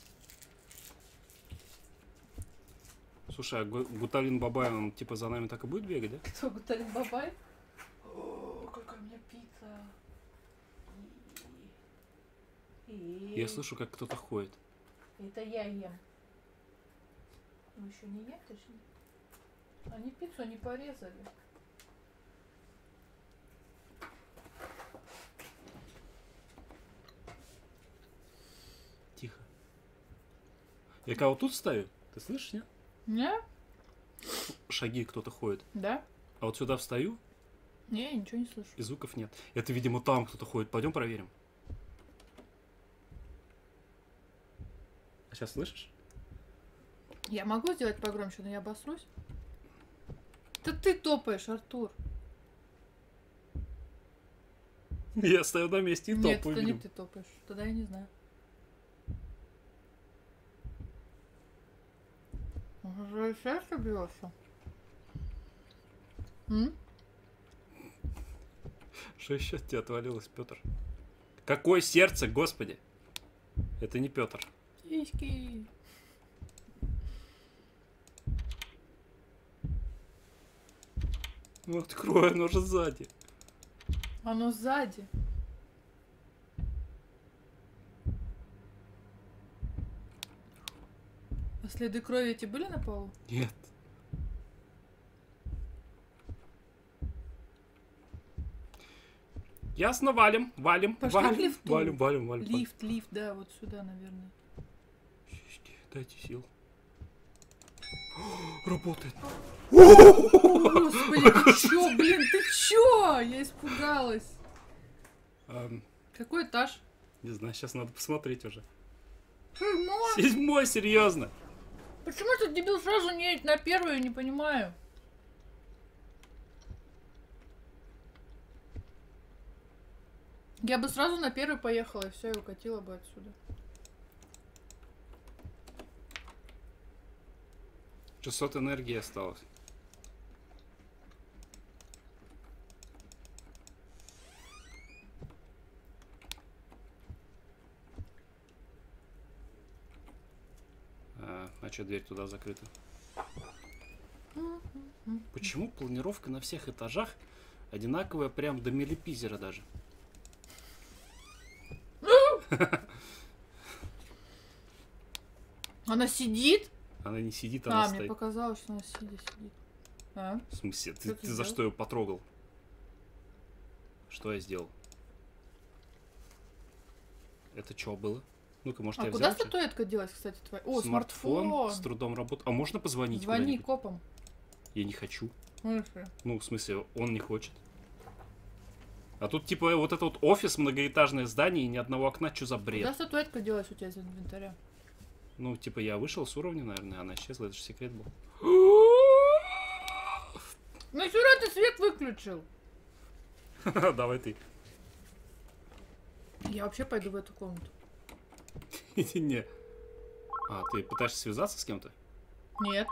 Слушай, а Гуталин Бабай, он типа за нами так и будет бегать, да? Кто, Гуталин Бабай? О, какая у меня пицца. Я слышу, как кто-то ходит. Это я ем. Вы еще не ем, точно? Они пиццу не порезали. Тихо. Я кого тут ставлю? Ты слышишь, нет? Не? Шаги кто-то ходит. Да? А вот сюда встаю, Не, я ничего не слышу. и звуков нет. Это, видимо, там кто-то ходит. Пойдем проверим. сейчас слышишь? Я могу сделать погромче, но я обосрусь. Да ты топаешь, Артур. Я стою на месте и Нет, топаю. это не видимо. ты топаешь. Тогда я не знаю. Уже сердце бьется. Что еще от тебя отвалилось, Петр? Какое сердце, господи! Это не Петр. Сиськи. Ну открой, оно же сзади. Оно сзади. А следы крови эти были на полу? Нет. Ясно, валим, валим, Пошли к валим, лифту. валим. Лифт, да, вот сюда, наверное. Дайте сил. Работает. Господи, ты чё, блин, ты чё? Я испугалась. Какой этаж? Не знаю, сейчас надо посмотреть уже. 7-й? 7-й, серьезно. Почему этот дебил сразу не едет на 1-ю, я не понимаю. Я бы сразу на 1-ю поехала, и все, и укатила бы отсюда. 600 энергии осталось. А что, дверь туда закрыта? Почему планировка на всех этажах одинаковая прям до миллипизера даже? Она сидит? Она не сидит, она Мне стоит. показалось, что она сидит. А? В смысле? Что Ты ты за сделал? что ее потрогал? Что я сделал? Это что было? Ну-ка, может, А я куда взял? что-то? статуэтка делась, кстати, твоя? О, Смартфон смартфон! с трудом работает. А можно позвонить Звони куда-нибудь? копам. Я не хочу. В смысле? Ну, в смысле, он не хочет. А тут, типа, вот это вот офис, многоэтажное здание и ни одного окна. Что за бред? Куда статуэтка делась у тебя из инвентаря? Ну, типа, я вышел с уровня, наверное, она исчезла. Это же секрет был. Нахера ты свет выключил? Давай ты. Я вообще пойду в эту комнату. Не. А, ты пытаешься связаться с кем-то? Нет.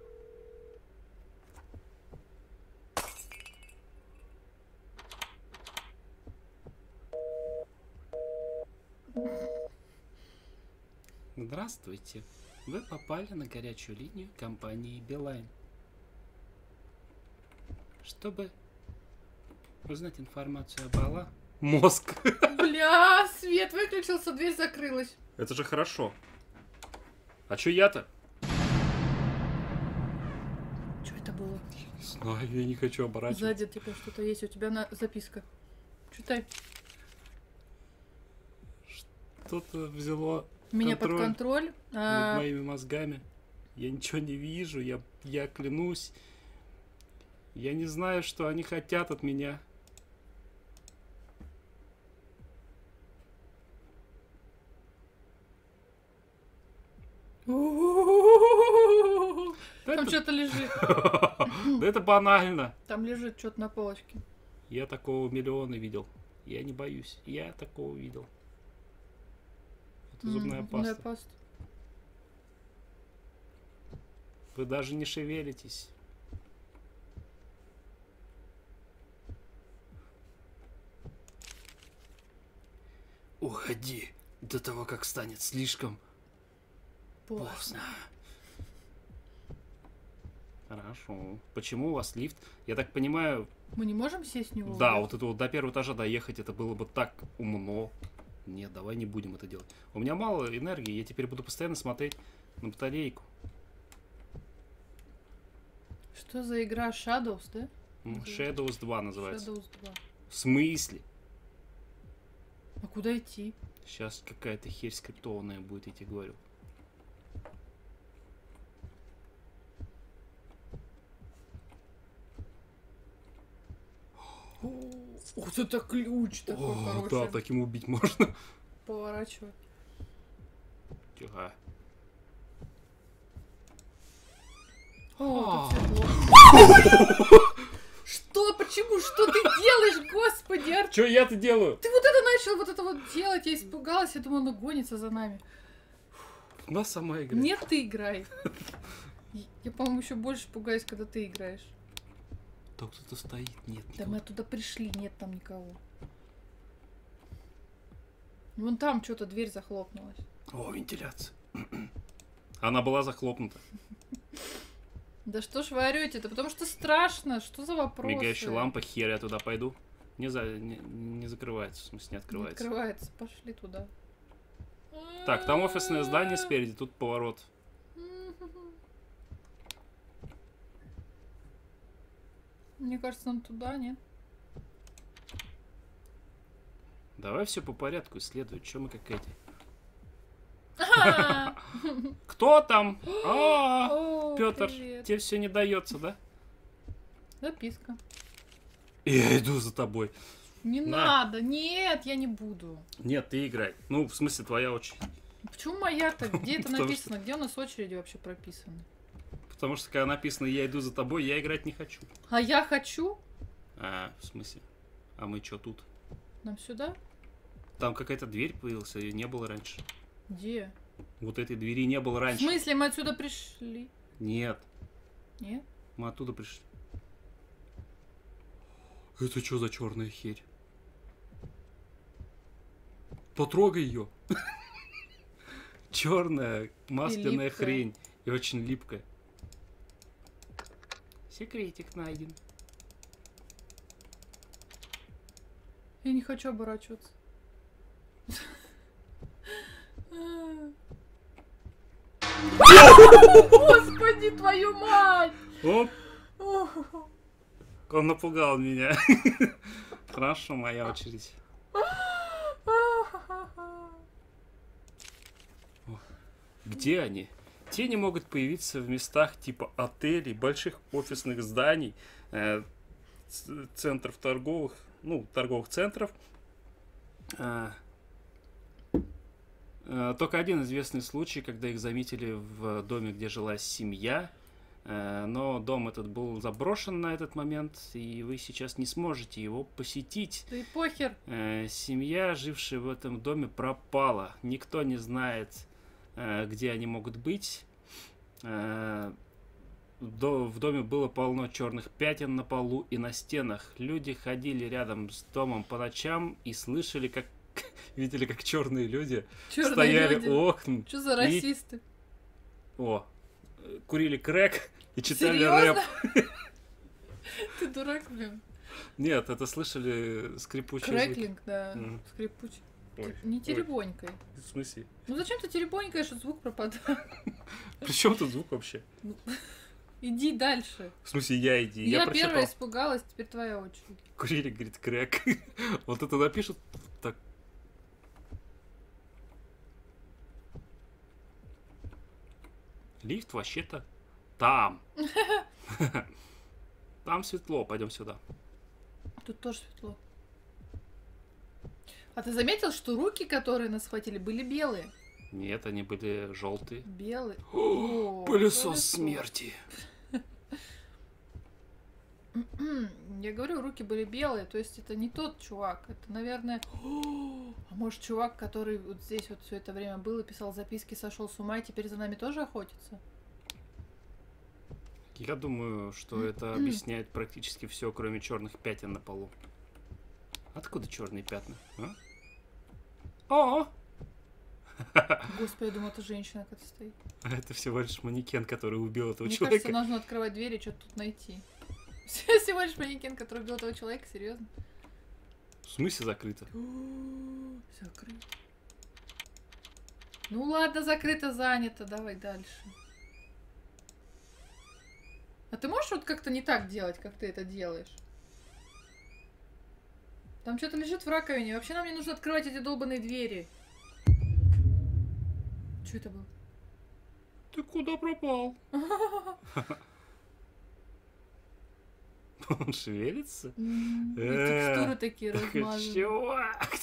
Здравствуйте. Вы попали на горячую линию компании Билайн. Чтобы узнать информацию об Аллах. Мозг. Бля, свет выключился, дверь закрылась. Это же хорошо. А чё я-то? Что это было? Не знаю, я не хочу оборачиваться. Сзади типа что-то есть, у тебя записка. Читай. Что-то взяло Меня под контроль. над моими мозгами. Я ничего не вижу, я клянусь. Я не знаю, что они хотят от меня. Там что-то лежит. Да это банально. Там лежит что-то на полочке. Я такого миллионы видел. Я не боюсь. Я такого видел. Это зубная Зубная паста. паста. Вы даже не шевелитесь. Уходи до того, как станет слишком поздно. Хорошо. Почему у вас лифт? Я так понимаю, Мы не можем сесть с него? да, вот это вот до первого этажа доехать, это было бы так умно. Нет, давай не будем это делать. У меня мало энергии, я теперь буду постоянно смотреть на батарейку. Что за игра Shadows, да? Shadows 2 называется. Shadows 2. В смысле? А куда идти? Сейчас какая-то херь скриптованная будет, я тебе говорю. Вот это ключ такой О, хороший. да, таким убить можно. Поворачивай. Тихо. О, тут светло. Что? Почему? Что ты делаешь, господи, Артем? Чё я-то делаю? Ты вот это начал вот это вот делать, я испугалась, я думала, она гонится за нами. Она сама играет. Нет, ты играй. Я, по-моему, еще больше пугаюсь, когда ты играешь. Там кто-то стоит, нет. Да мы оттуда пришли, нет там никого. Вон там что-то дверь захлопнулась. О, вентиляция. Она была захлопнута. Да что ж вы орете? Это потому что страшно. Что за вопросы? Мигающая лампа, хер я туда пойду. Не закрывается, в смысле, не Не открывается. открывается. Пошли туда. Так, там офисное здание спереди, тут поворот. Мне кажется, нам туда, нет? Давай все по порядку исследуй, что мы как эти. Ага! Кто там? О, Петр, привет. тебе все не дается, да? Записка. Я иду за тобой. Не На. надо, нет, я не буду. Нет, ты играй. Ну, в смысле, твоя очередь. Почему моя-то? Где это Потому написано? Где у нас очереди вообще прописаны? Потому что когда написано «я иду за тобой», я играть не хочу. А я хочу? В смысле? А мы что тут? Нам сюда? Там какая-то дверь появилась, ее не было раньше. Где? Вот этой двери не было В раньше. смысле, мы отсюда пришли? Нет, Нет? мы оттуда пришли. Это что за черная херь? Потрогай ее. Черная масляная липкая. хрень. И очень липкая. Секретик найден. Я не хочу оборачиваться. Господи, твою мать! Оп, он напугал меня. Хорошо, моя очередь. Где они? Тени могут появиться в местах типа отелей, больших офисных зданий, центров торговых, торговых центров. Только один известный случай, когда их заметили в доме, где жила семья, но дом этот был заброшен на этот момент, и вы сейчас не сможете его посетить. Да и похер. Семья, жившая в этом доме, пропала. Никто не знает, где они могут быть. В доме было полно черных пятен на полу и на стенах. Люди ходили рядом с домом по ночам и слышали, как видели, как черные люди Чёрные стояли люди. у окон. Что за расисты? Курили крэк и читали Серьезно? рэп. Ты дурак, блин. Нет, это слышали скрипучие звуки. Крэклинг, да. Мгм. Скрипучий. Ой, Не ой, теребонькой. в смысле? Ну зачем ты теребонькаешь, что звук пропадает? При чем тут звук вообще? Иди дальше. В смысле, я иди. Я прочитал. первая испугалась, теперь твоя очередь. Курили, говорит, крэк. Вот это напишут так. Лифт вообще-то там. Там светло, пойдем сюда. Тут тоже светло. А ты заметил, что руки, которые нас схватили, были белые? Нет, они были желтые. Белые. О, Пылесос смерти. Я говорю, руки были белые, то есть это не тот чувак, это, наверное... А может, чувак, который вот здесь вот все это время был и писал записки, сошел с ума и теперь за нами тоже охотится? Я думаю, что это объясняет практически все, кроме черных пятен на полу. Откуда черные пятна? О! Господи, я думаю, это женщина какая-то стоит. Это всего лишь манекен, который убил этого Мне человека. кажется, нужно открывать двери и что-то тут найти. Всего лишь манекен, который убил этого человека, серьезно? В смысле закрыто? Закрыто. Ну ладно, закрыто, занято, давай дальше. А ты можешь вот как-то не так делать, как ты это делаешь? Там что-то лежит в раковине. Вообще нам не нужно открывать эти долбаные двери. Что это было? Ты куда пропал? Он шевелится? И текстуры такие размазанные. Чувак!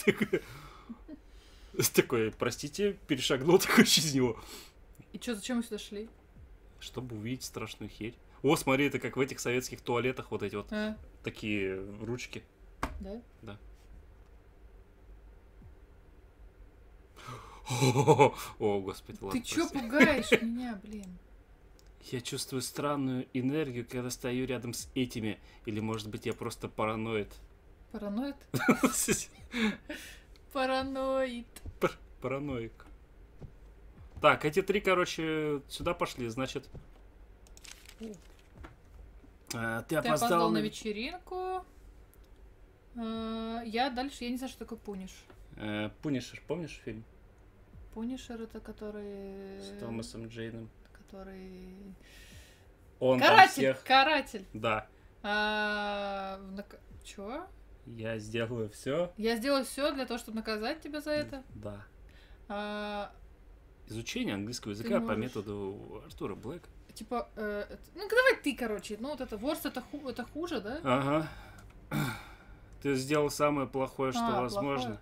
Такой, простите, перешагнул такой через него. И что, зачем мы сюда шли? Чтобы увидеть страшную херь. О, смотри, это как в этих советских туалетах вот эти вот такие ручки. Да? Да. О, господи, ладно. Ты чё прости. пугаешь меня, блин? Я чувствую странную энергию, когда стою рядом с этими. Или, может быть, я просто параноид. Параноид? Параноид. Параноик. Так, эти три, короче, сюда пошли, значит. Ты опоздал на вечеринку. Я дальше, я не знаю, что такое Пуниш. Пунишер, помнишь фильм? Пунишер это который... С Томасом Джейном. Который... Он там Каратель! всех... Каратель! Да. Чё? Я сделаю все. Я сделаю все для того, чтобы наказать тебя за это? Да. Изучение английского Ты языка по можешь. методу Артура Блэка. Типа, ну давай ты, короче. Ну вот это ворст, это хуже, да? Ага. Ты сделал самое плохое, что возможно.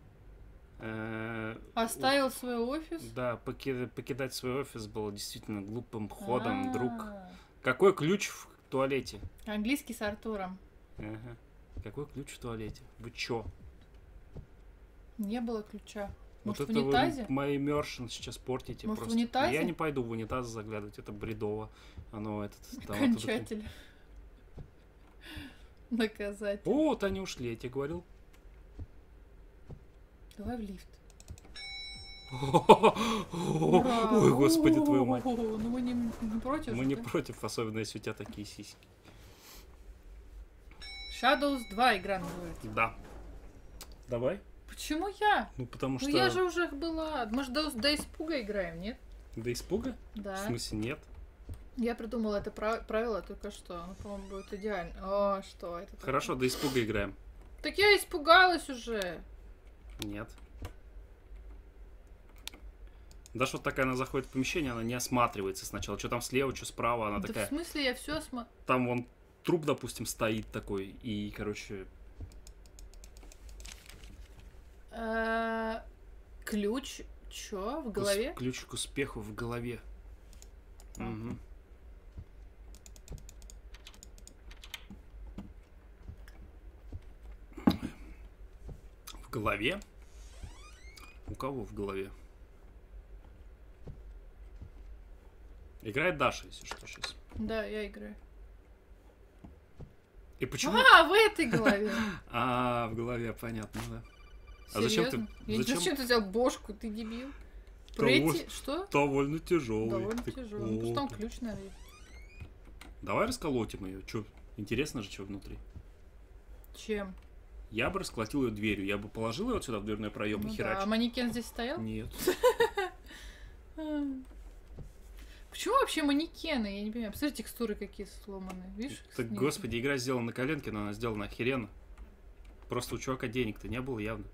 Оставил свой офис? Да, покидать свой офис было действительно глупым ходом, друг. А. Какой ключ в туалете? Английский с Артуром. Ага. Какой ключ в туалете? Вы чё? Не было ключа. Вот Может, это в унитазе? вы мои мершин сейчас портите. Может, в просто. унитазе? Я не пойду в унитаз заглядывать, это бредово. Оно этот... там Окончатель. Наказать. О, вот они ушли, я тебе говорил. Давай в лифт. Ой, господи, твою мать. Ну мы не против. Мы же, не да? против, особенно если у тебя такие сиськи. Shadows 2 игра называется. Да. Давай. Почему я? Ну, потому что... Ну я же уже была. Может, до испуга играем, нет? До испуга? Да. В смысле, нет? Я придумала это правило только что. Оно, по-моему, будет идеально. О, что это? Хорошо, до испуга играем. Так я испугалась уже. Нет. Даже вот такая, она заходит в помещение, она не осматривается сначала. Что там слева, что справа, она Да такая... в смысле я все Там вон труп, допустим, стоит такой, и, короче... Ключ. Чё? В голове? Ключ к успеху в голове. Угу. В голове? У кого в голове? Играет Даша, если что, сейчас. Да, я играю. И почему... А, в этой голове. А, в голове, понятно, да. А зачем ты... Серьезно? Зачем ты взял бошку, ты дебил? Довольно- Пройти... Что? Довольно тяжелый. Довольно Так, тяжело. Ну, о, просто там так. ключ, наверное. Давай расколотим ее. Че, интересно же, что внутри. Чем? Я бы расколотил ее дверью. Я бы положил ее вот сюда в дверной проем Ну и да. херачил. А манекен здесь стоял? Нет. Почему вообще манекены? Я не понимаю. Посмотри, текстуры какие сломанные. Видишь? Так, снизу? господи, игра сделана на коленке, но она сделана охеренно. Просто у чувака денег-то не было явно.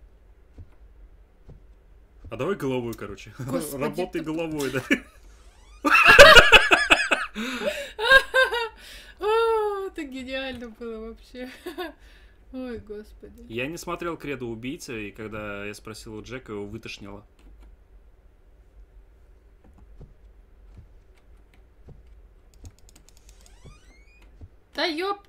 А давай головой, короче. Господи, Работай ты- головой, да. О, это гениально было вообще. Ой, господи. Я не смотрел «Кредо убийцы», и когда я спросил у Джека, его вытошнило. Да ёп!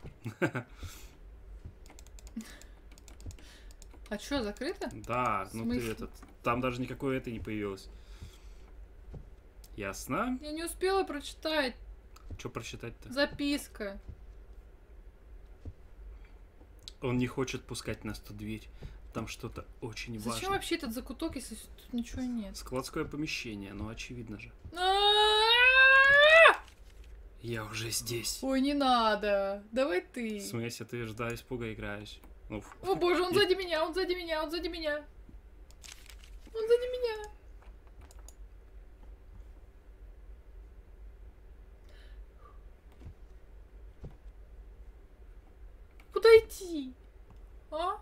А чё, закрыто? Да, В ну ты смысле? этот... Там даже никакой этой не появилось. Ясно. Я не успела прочитать. Что прочитать-то? Записка. Он не хочет пускать нас в ту дверь. Там что-то очень Зачем важное. вообще этот закуток, если тут ничего нет? Складское помещение, ну очевидно же. А-а-а! Я уже здесь. Ой, не надо. Давай В ты. смысле, ты же до испуга играешь. Ну, О боже, он сзади меня, он сзади меня, он сзади меня. Он сзади меня. Куда идти? А?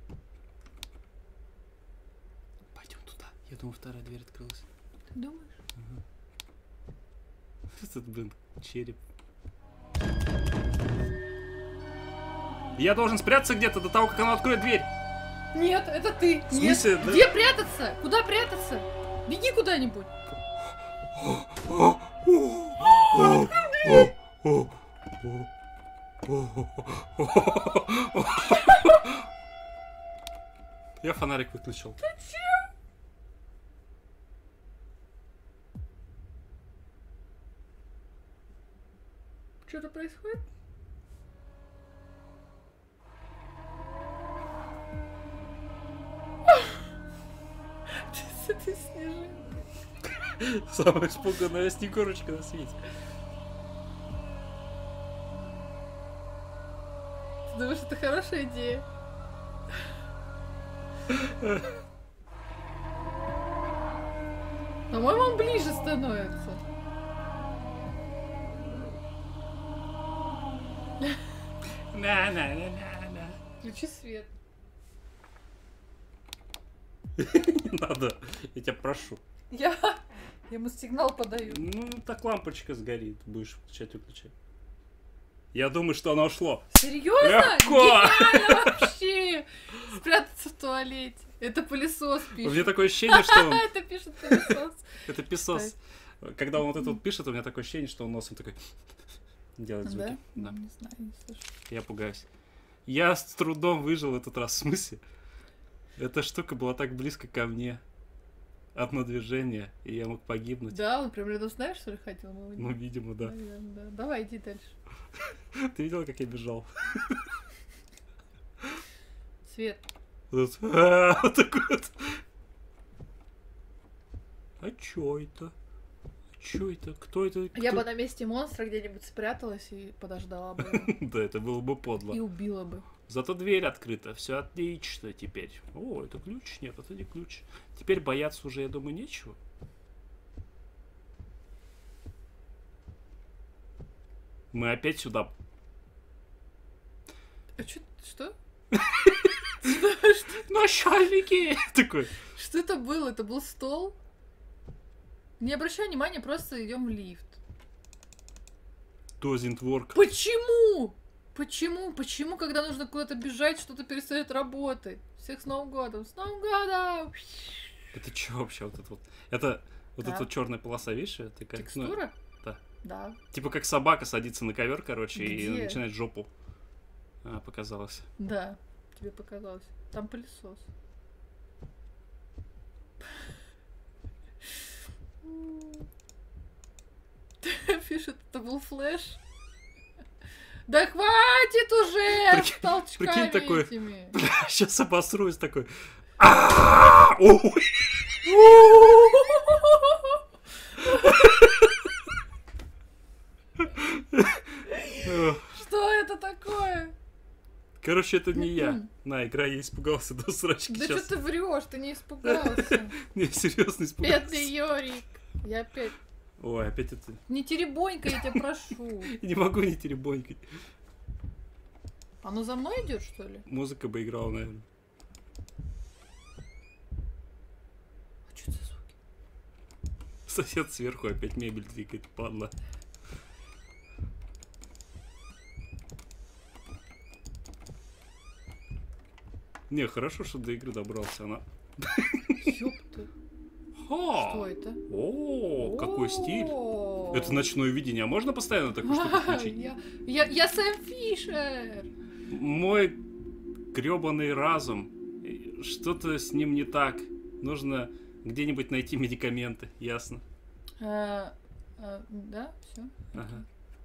пойдем туда. Я думаю, вторая дверь открылась. Ты думаешь? Этот, блин, череп. Я должен спрятаться где-то до того, как она откроет дверь. Нет, это ты. В смысле, Нет. да? Где прятаться? Куда прятаться? Беги куда-нибудь. Я фонарик выключил. Что-то происходит? Что ты снежинка? Самая испуганная снегурочка на свете. Ты думаешь, это хорошая идея? По-моему, он ближе становится. На-на-на-на-на. Включи свет. Не надо, я тебя прошу. Я ему сигнал подаю. Ну, так лампочка сгорит, будешь включать-выключать. Я думаю, что оно ушло. Серьезно? Легко! Гениально вообще! Спрятаться в туалете. Это пылесос У меня пишет. такое ощущение, что он... Это пишет пылесос. Это песос. Когда он вот это вот пишет, у меня такое ощущение, что он носом такой... делает звуки. Да? Да. Не знаю, не слышу. Я пугаюсь. Я с трудом выжил этот раз. В смысле? Эта штука была так близко ко мне. Одно движение, и я мог погибнуть. Да, он прям рядом с нами, что ли, хотел? Ну, видимо, да. Да. Давай, иди дальше. Ты видела, как я бежал? Свет. Вот такой вот. А чё это? Чё это? Кто это? Я Кто- бы на месте монстра где-нибудь спряталась и подождала бы его. Да, это было бы подло. И убила бы. Зато дверь открыта, все отлично теперь. О, это ключ? Нет, это не ключ. Теперь бояться уже, я думаю, нечего. Мы опять сюда. А что? Начальники! Такой. Что это было? Это был стол? Не обращай внимания, просто идем в лифт. Doesn't work. Почему? Почему, когда нужно куда-то бежать, что-то перестает работать? Всех с Новым годом! С Новым годом! Это что вообще вот это вот? Это вот Да. эта вот черная полоса, видишь? Это как, ну, Текстура? да. Да. типа как собака садится на ковер, короче, и Где? начинает жопу. Показалось. Да. Тебе показалось. Там пылесос. Пишет, это был флеш. Да хватит уже! Прикинь- с толчками прикинь такой. этими. Сейчас обосрусь такой. Ой! Что это такое? Короче, это не я. На, игра, я испугался до срачки Да сейчас. что ты врешь? Ты не испугался. Не, серьезно испугался. Бедный Йорик. Я опять... Ой, опять это... Не теребонька, я тебя прошу. Не могу не теребонькать. Оно за мной идет, что ли? Музыка бы играла, наверное. А что это за звуки? Сосед сверху опять мебель двигает, падла. Не, хорошо, что до игры добрался. Она... Ёпта. Что это? О, какой стиль. О. Это ночное видение. А можно постоянно такую штуку включить? Я Сэм Фишер. Мой грёбаный разум. Что-то с ним не так. Нужно где-нибудь найти медикаменты. Ясно. Да, все. Ага.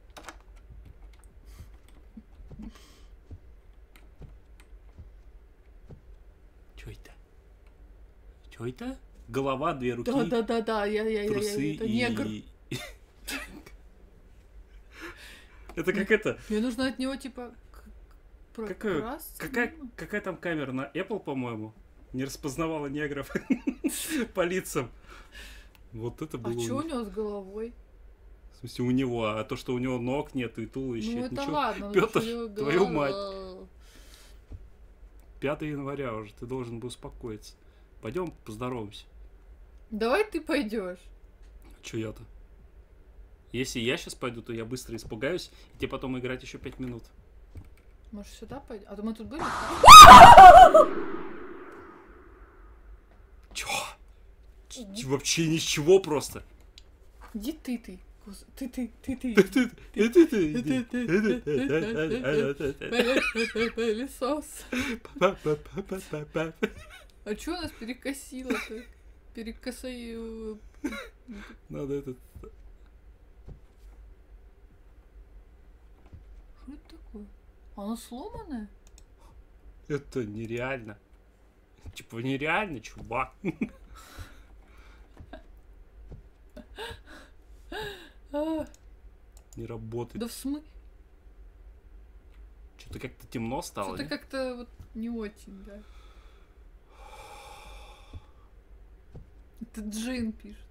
Чё это? Чё это? Голова, две руки, Да, я трусы это негр. и... Это как это... Мне нужно от него типа Какая, прокрасться. какая там камера на Apple, по-моему? Не распознавала негров по лицам. Вот это было. А что у него с головой? В смысле, у него, а то, что у него ног нет и туловища, Ну это это ничего. ладно. Пётр, что у него твою голова. 5 января уже, ты должен был успокоиться. Пойдем поздороваемся. Давай ты пойдешь. Че я-то? Если я сейчас пойду, то я быстро испугаюсь, и тебе потом играть еще 5 минут. Может, сюда пойдем? А то мы тут были? Чё? Вообще ничего просто. Иди ты. Ты. Пылесос. А чё нас перекосило-то? Перекосаю... Надо этот... Что это такое? Оно сломанное? Это нереально. Типа нереально, чувак. А, Не работает. да в смысле? Что-то как-то темно стало. Что-то не? как-то вот не очень, да. Это Джин пишет.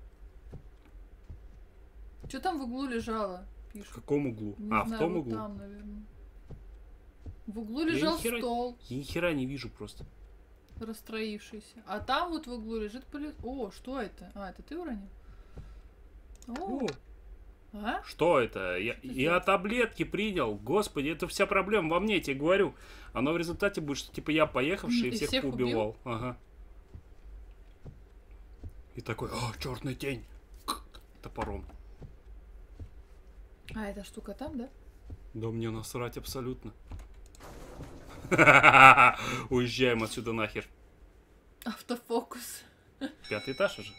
Что там в углу лежало? В Пишет. каком углу? Не В знаю, том вот углу? там, наверное. В углу Я лежал ни хера- стол, Я ни хера не вижу просто. расстроившийся. А там вот в углу лежит пылесос. О, что это? А, это ты уронил? О, О, а? что это? Что ты Я таблетки принял. Господи, это вся проблема во мне, я тебе говорю. Оно в результате будет, что типа я поехавший и И всех всех поубивал. Ага. И такой, черная тень. Топором. А, эта штука там, да? Да мне насрать абсолютно. Уезжаем отсюда нахер. Автофокус. 5-й этаж уже.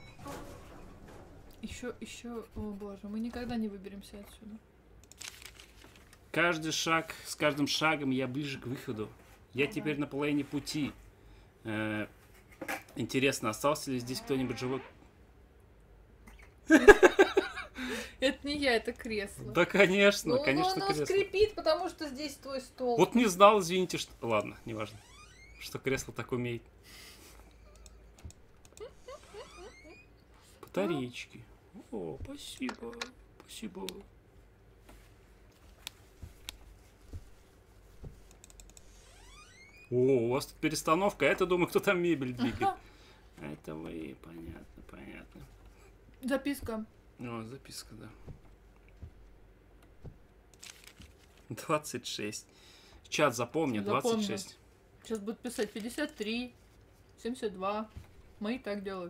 Еще, о боже, мы никогда не выберемся отсюда. Каждый шаг, с каждым шагом я ближе к выходу. Я теперь на половине пути. Интересно, остался ли здесь кто-нибудь живой? Это не я, это кресло. Да, конечно, Ну, конечно, оно кресло. скрипит, потому что здесь твой стол. Вот не знал, извините, что... Ладно, неважно. Что кресло так умеет. Батареечки. О, спасибо. Спасибо. О, у вас тут перестановка. Это, думаю, кто там мебель двигает. Это вы, понятно, понятно. Записка. О, записка, да. 26. Чат запомни, Запомню. 26. Сейчас будут писать 53, 72. Мои так делают.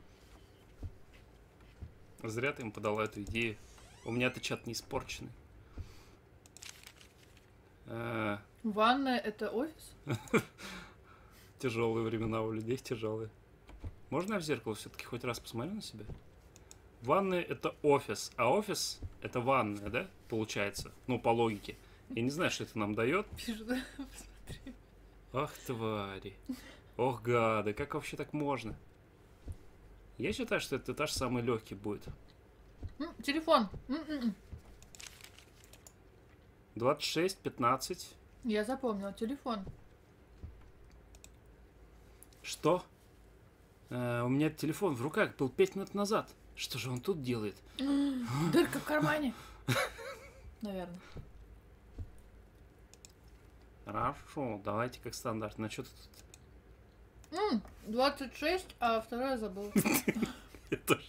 Зря ты им подала эту идею. У меня-то чат не испорченный. Ванная это офис? Тяжелые времена у людей, тяжелые. Можно я в зеркало все-таки хоть раз посмотрю на себя? Ванная это офис, а офис это ванная, да? Получается. Ну, по логике. Я не знаю, что это нам дает. Пишут, посмотри. Ах, твари. Ох, гады, как вообще так можно? Я считаю, что этот этаж самый легкий будет. Телефон. 26, 15. Я запомнила. Телефон. Что? У меня телефон в руках был 5 минут назад. Что же он тут делает? Дырка в кармане. Наверное. Хорошо, давайте как стандартно. Что ты тут? 26, а второе забыл. Я тоже.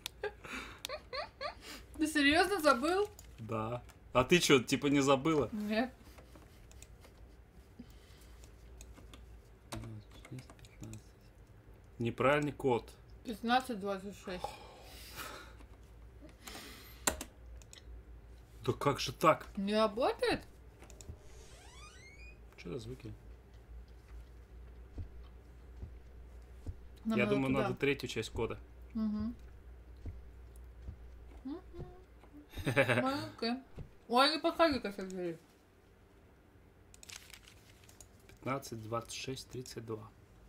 Ты серьезно забыл? Да. А ты что, типа не забыла? Нет. 15. Неправильный код. 15-26. Да как же так? Не работает? Что за звуки? Нам Я думаю, туда. надо третью часть кода. Окей. Ой, не подходи к этой двери. 15, 26, 32.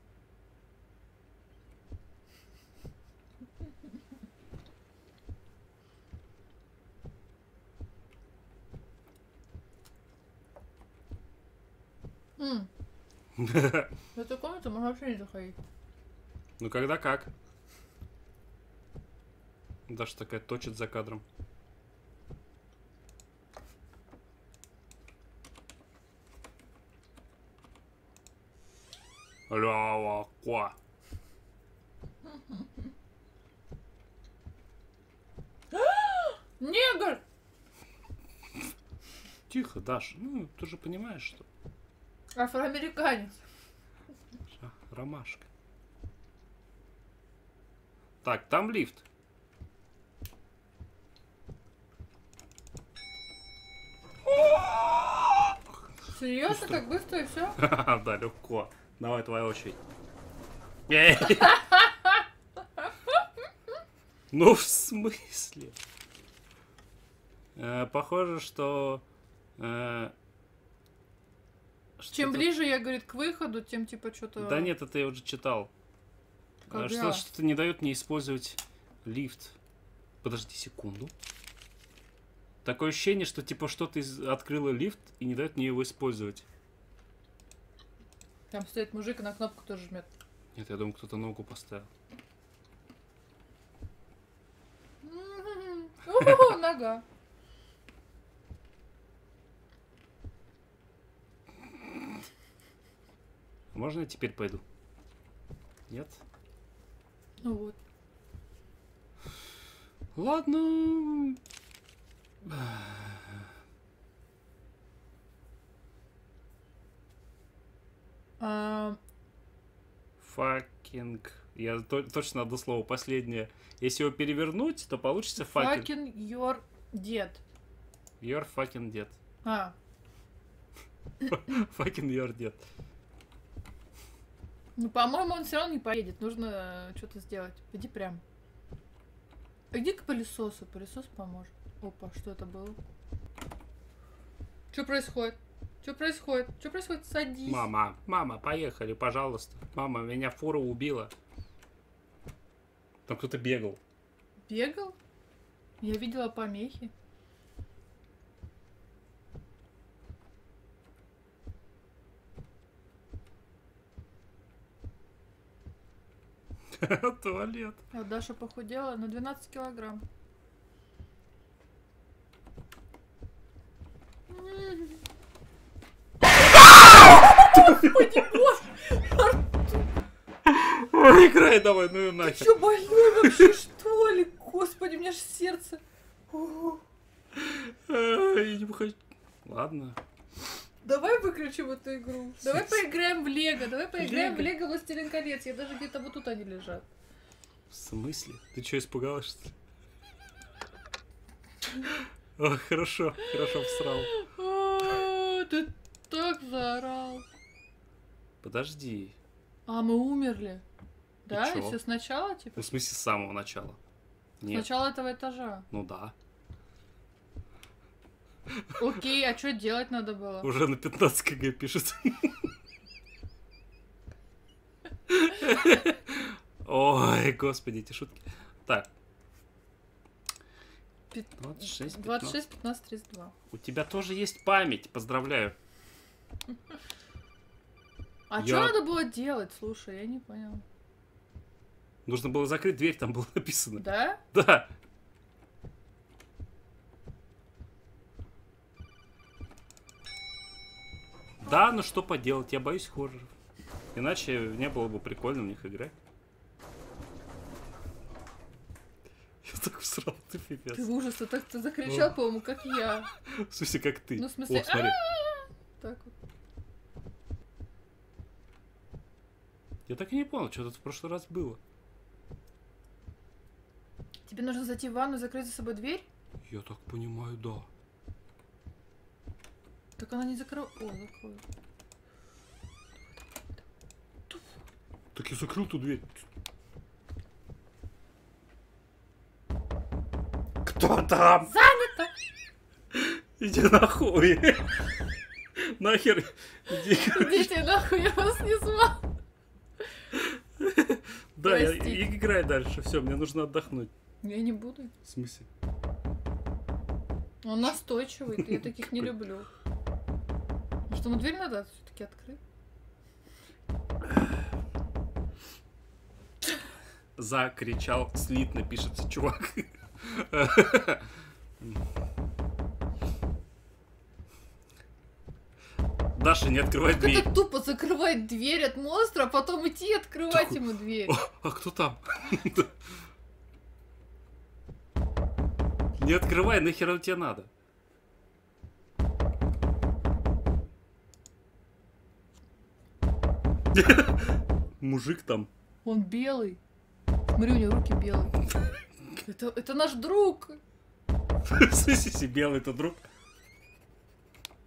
В эту комнату можно вообще не заходить. Ну когда как? Даша такая точит за кадром. Ля-ла-ка. Негр! Тихо, Даша. Ну, ты же понимаешь, что... Афроамериканец. Ромашка. Так, там лифт. Серьезно, так быстро и все? Да, легко. Давай, твоя очередь. Ну, в смысле? Похоже, что... Чем ближе я, говорит, к выходу, тем типа что-то... Да нет, это я уже читал. Когда? Что-то не дает мне использовать лифт. Подожди секунду. Такое ощущение, что типа что-то открыло лифт и не дает мне его использовать. Там стоит мужик и на кнопку тоже жмет. Нет, я думаю, кто-то ногу поставил. О, нога. Можно я теперь пойду? Нет? Ну вот. Ладно. Факинг. Я точно одно слово последнее. Если его перевернуть, то получится факинг. Fucking your dead. Your fucking dead. А, Fucking your dead. ну, по-моему, он все равно не поедет. Нужно что-то сделать. Иди прям. Иди к пылесосу. Пылесос поможет. Опа, что это было? Что происходит? Что происходит? Что происходит? Садись. Мама, поехали, пожалуйста. Мама, меня фура убила. Там кто-то бегал. Бегал? Я видела помехи. Туалет. А Даша похудела на 12 килограмм. Господи, боже! Играй давай, ну и Ты нахер. чё, больной вообще, что ли? Господи, у меня ж сердце. О, Я не хочу. Ладно. давай выключим эту игру. Давай поиграем в Лего. Давай поиграем в Лего Властелин колец. Я даже где-то вот тут они лежат. В смысле? Ты что, испугалась, что ли? О, хорошо, всрал. Ты так заорал. Подожди. А, мы умерли. Да? И чё? все сначала, Ну, типа? в смысле, с самого начала. Нет. Сначала этого этажа. Ну да. Окей, а что делать надо было? Уже на 15 кг пишет. Ой, господи, эти шутки. Так. 26, 26, 15, 32. У тебя тоже есть память, поздравляю. А Я- что надо было делать? Слушай, я не понял. Нужно было закрыть дверь, там было написано. Да? Да. Да, ну что поделать, я боюсь хорроров. Иначе не было бы прикольно в них играть. Я так всрал, ты пипец. Ты ужас, ты закричал, по-моему, как я. В смысле, как ты? Ну, в смысле, О, смотри. Так вот. Я так и не понял, что тут в прошлый раз было. Тебе нужно зайти в ванну и закрыть за собой дверь? Я так понимаю, да. Так она не закрыла. О, закрою. Так я закрыл ту дверь. Кто там? Занято! Иди нахуй. Нахер. Иди, Идите нахуй, я вас не звал. Да, Простите. играй дальше. Все, мне нужно отдохнуть. Я не буду. В смысле? Он настойчивый, я таких не люблю. Может, ему дверь надо все-таки открыть? Закричал слитно, пишется чувак. Даша, не открывай Как дверь. это тупо закрывать дверь от монстра, а потом идти и открывать ему дверь. А кто там? Не открывай, нахер он тебе надо? Мужик там. Он белый. Смотри, у него руки белые. Это наш друг. В смысле, если белый, то друг.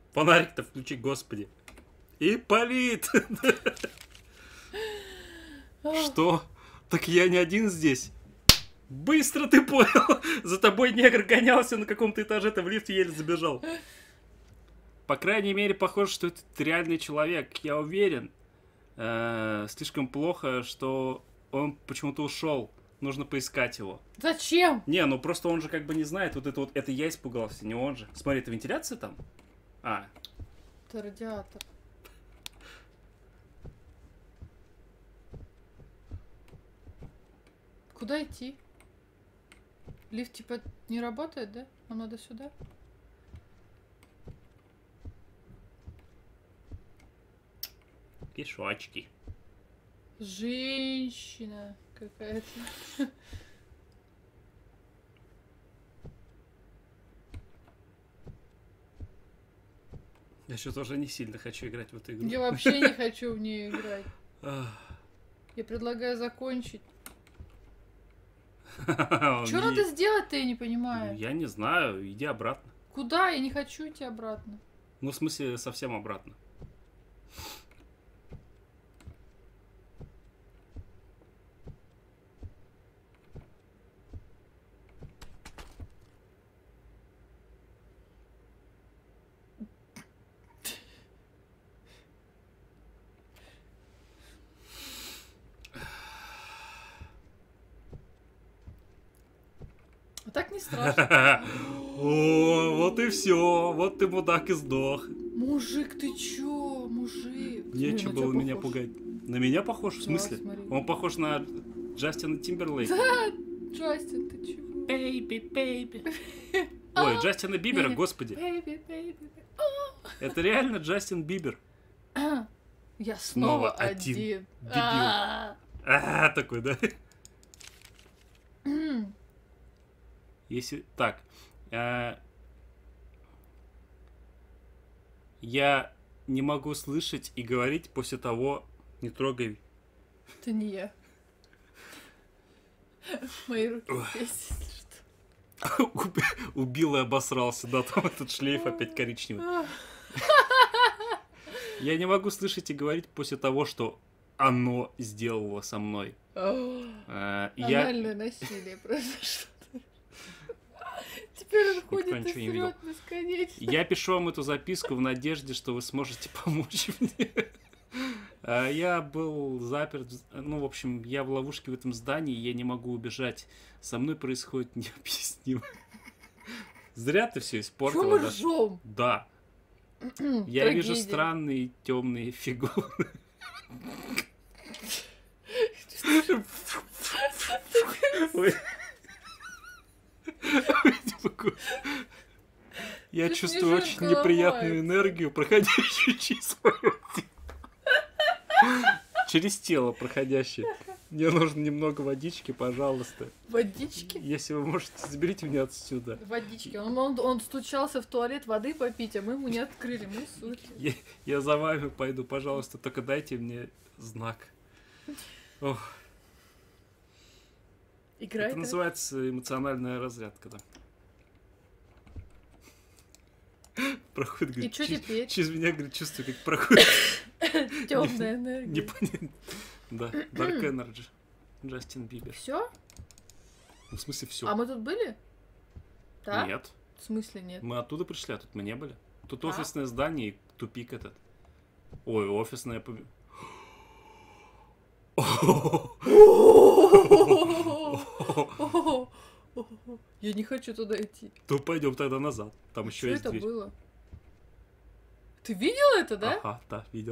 Фонарик-то включи, господи. Ипполит! Что? Так я не один здесь. Быстро ты понял. За тобой негр гонялся на каком-то этаже, ты в лифте еле забежал. По крайней мере, похоже, что это реальный человек. Я уверен. Слишком плохо, что он почему-то ушел. Нужно поискать его. Зачем? Не, ну просто он же как бы не знает. Это я испугался, не он же. Смотри, это вентиляция там? А. Это радиатор. Куда идти? Лифт типа не работает, да? Нам надо сюда? Кишочки. Женщина какая-то. Я что-то уже не сильно хочу играть в эту игру. Я вообще не хочу в нее играть. Ах. Я предлагаю закончить. Он Что надо сделать-то, я не понимаю. Я не знаю, иди обратно. Куда? Я не хочу идти обратно. Ну, в смысле, совсем обратно. А так не страшно. О, вот и все. Вот ты, мудак, и сдох. Мужик, ты чё? Мужик. Нечего было меня пугать. На меня похож? В Да, смысле? смотри. Он похож на Джастина Тимберлейка. Да, Джастин, ты чего? Бэйби, бэйби. Ой, Джастина Бибера, господи. Бэйби, бэйби. Это реально Джастин Бибер. Я Снова снова один. один. Дебил. Такой, да? Если... Так. Я не могу слышать и говорить после того... Не трогай. Это не я. Мои руки здесь, если что. Убил и обосрался. Да, там этот шлейф опять коричневый. Я не могу слышать и говорить после того, что оно сделало со мной. Анальное насилие произошло. Теперь он ходит и ничего не видел. срет бесконечно. Я пишу вам эту записку в надежде, что вы сможете помочь мне. Я был заперт, ну, в общем, я в ловушке в этом здании, я не могу убежать. Со мной происходит необъяснимо. Зря ты все испортила. Чё мы да? ржём? Да. Я вижу Трагедия. странные темные фигуры. Ой. Я Ты чувствую снежинка очень неприятную ломается. энергию, проходящую через мое тело. Через тело проходящее. Мне нужно немного водички, пожалуйста. Водички? Если вы можете, заберите меня отсюда. Водички. Он стучался в туалет воды попить, а мы ему не открыли. Мы суки. Я за вами пойду, пожалуйста, только дайте мне знак. Ох, Играет. это называется эмоциональная разрядка, да. Проходит, И говорит, чё теперь? через меня, говорит, чувствую, как проходит. Темная энергия. Непонятно. Да, Dark Energy. Джастин Бибер. Все? Ну, в смысле, все. А мы тут были? Да? Нет. В смысле нет? Мы оттуда пришли, а тут мы не были. Тут А? офисное здание и тупик этот. Ой, офисное... Я не хочу туда идти. То пойдем тогда назад. Там еще Что есть это дверь. было? Ты видел это, да? Ага, да, видел.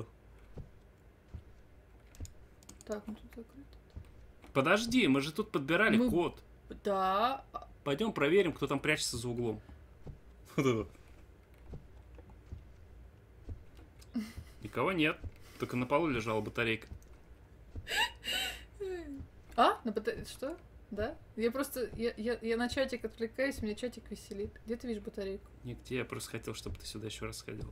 Так, ну тут закрыто. Подожди, мы же тут подбирали Мы- код. Да. Пойдем проверим, кто там прячется за углом. Вот это. Никого нет. Только на полу лежала батарейка. А? Что? Да? Я просто... Я на чатик отвлекаюсь, меня чатик веселит. Где ты видишь батарейку? Нигде, я просто хотел, чтобы ты сюда еще раз сходил.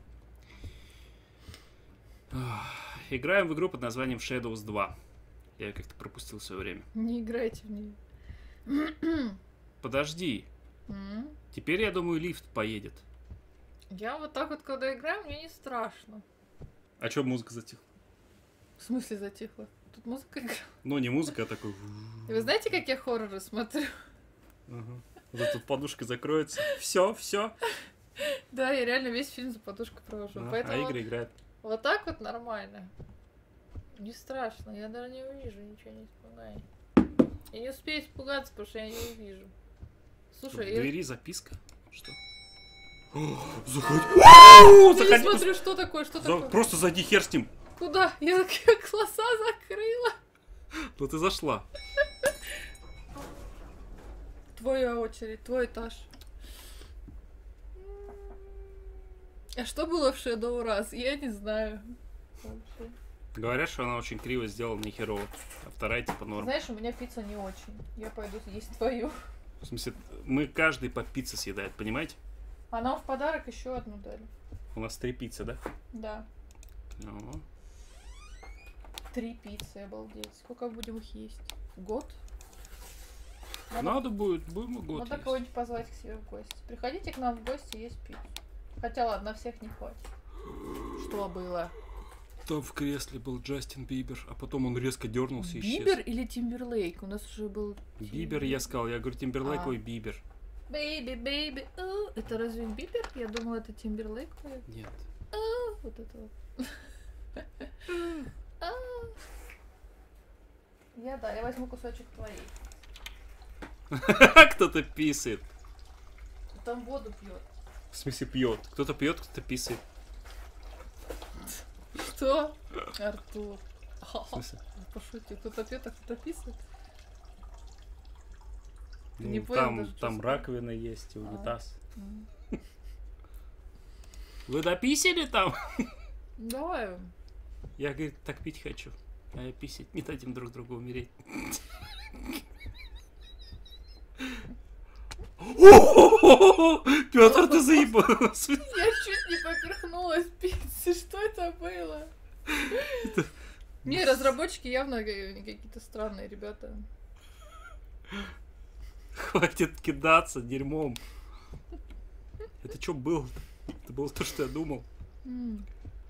Играем в игру под названием Shadows 2. Я ее как-то пропустил в свое время. Не играйте в нее. Подожди. Теперь, я думаю, лифт поедет. Я вот так вот, когда играю, мне не страшно. А чё музыка затихла? В смысле затихла? Тут музыка играла. Ну, не музыка, а такой... И вы знаете, как я хорроры смотрю? Ага. Вот тут подушка закроется. Все. Да, я реально весь фильм за подушкой провожу. А Поэтому игры играют. вот так вот нормально. Не страшно, я даже не увижу, ничего не испугай. Я не успею испугаться, потому что я не увижу. В Слушай, я двери записка. Что? я не Заходи. смотрю, что такое, что такое. Просто зайди, хер с ним. Куда? Я глаза закрыла. Ну ты зашла. Твоя очередь, твой этаж. А что было в Shadow раз? Я не знаю. Вообще. Говорят, что она очень криво сделана, не херово. А вторая типа норм. Знаешь, у меня пицца не очень. Я пойду есть твою. В смысле, мы каждый по пицце съедает, понимаете? А нам в подарок еще одну дали. У нас 3 пиццы, да? Да. О. 3 пиццы, обалдеть. Сколько будем их есть? В год? Надо будет, будем год Надо есть. кого-нибудь позвать к себе в гости. Приходите к нам в гости, есть пиццу. Хотя ладно, на всех не хватит. Что было? Там в кресле был Джастин Бибер, а потом он резко дернулся и исчез. Бибер или Тимберлейк? У нас уже был... Бибер, я сказал. Я говорю, Тимберлейк, А. ой, Бибер. Бэйби, бэйби, это разве Бибер? Я думала, это Тимберлейк. Нет. Вот это вот. А. Я возьму кусочек твоей. Кто-то писает. Там воду пьет. В смысле пьет. Кто-то пьет, кто-то писает. Что? Артур. В смысле? Пошутил. Кто-то пьет, а кто-то писает. Ну, не понял даже, что там сказал. раковина есть, и унитаз. М. Вы дописали там? Давай. Я, говорит, так пить хочу. А я писать не дадим друг другу умереть. Петр, ты заебался. Я чуть не поперхнулась пиццы. Что это было? Не, разработчики явно какие-то странные ребята. Хватит кидаться дерьмом. Это что было? Это было то, что я думал. М.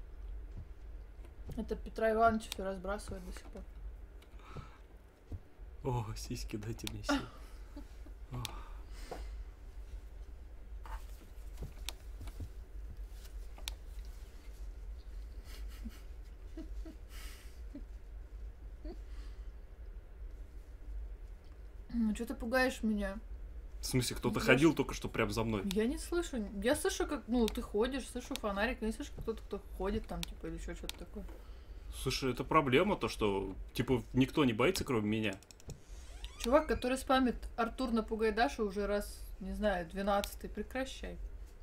Это Петра Ивановича все разбрасывает до сих пор. О, сиськи, дайте мне сил. Что ты пугаешь меня? В смысле, кто-то Я ходил только что прям за мной. Я не слышу. Я слышу, как, ну, ты ходишь, слышу фонарик, я не слышу, как кто ходит там, типа, или еще что-то такое. Слушай, это проблема, то, что, типа, никто не боится, кроме меня. Чувак, который спамит Артур напугай Дашу уже раз, не знаю, 12-й, прекращай.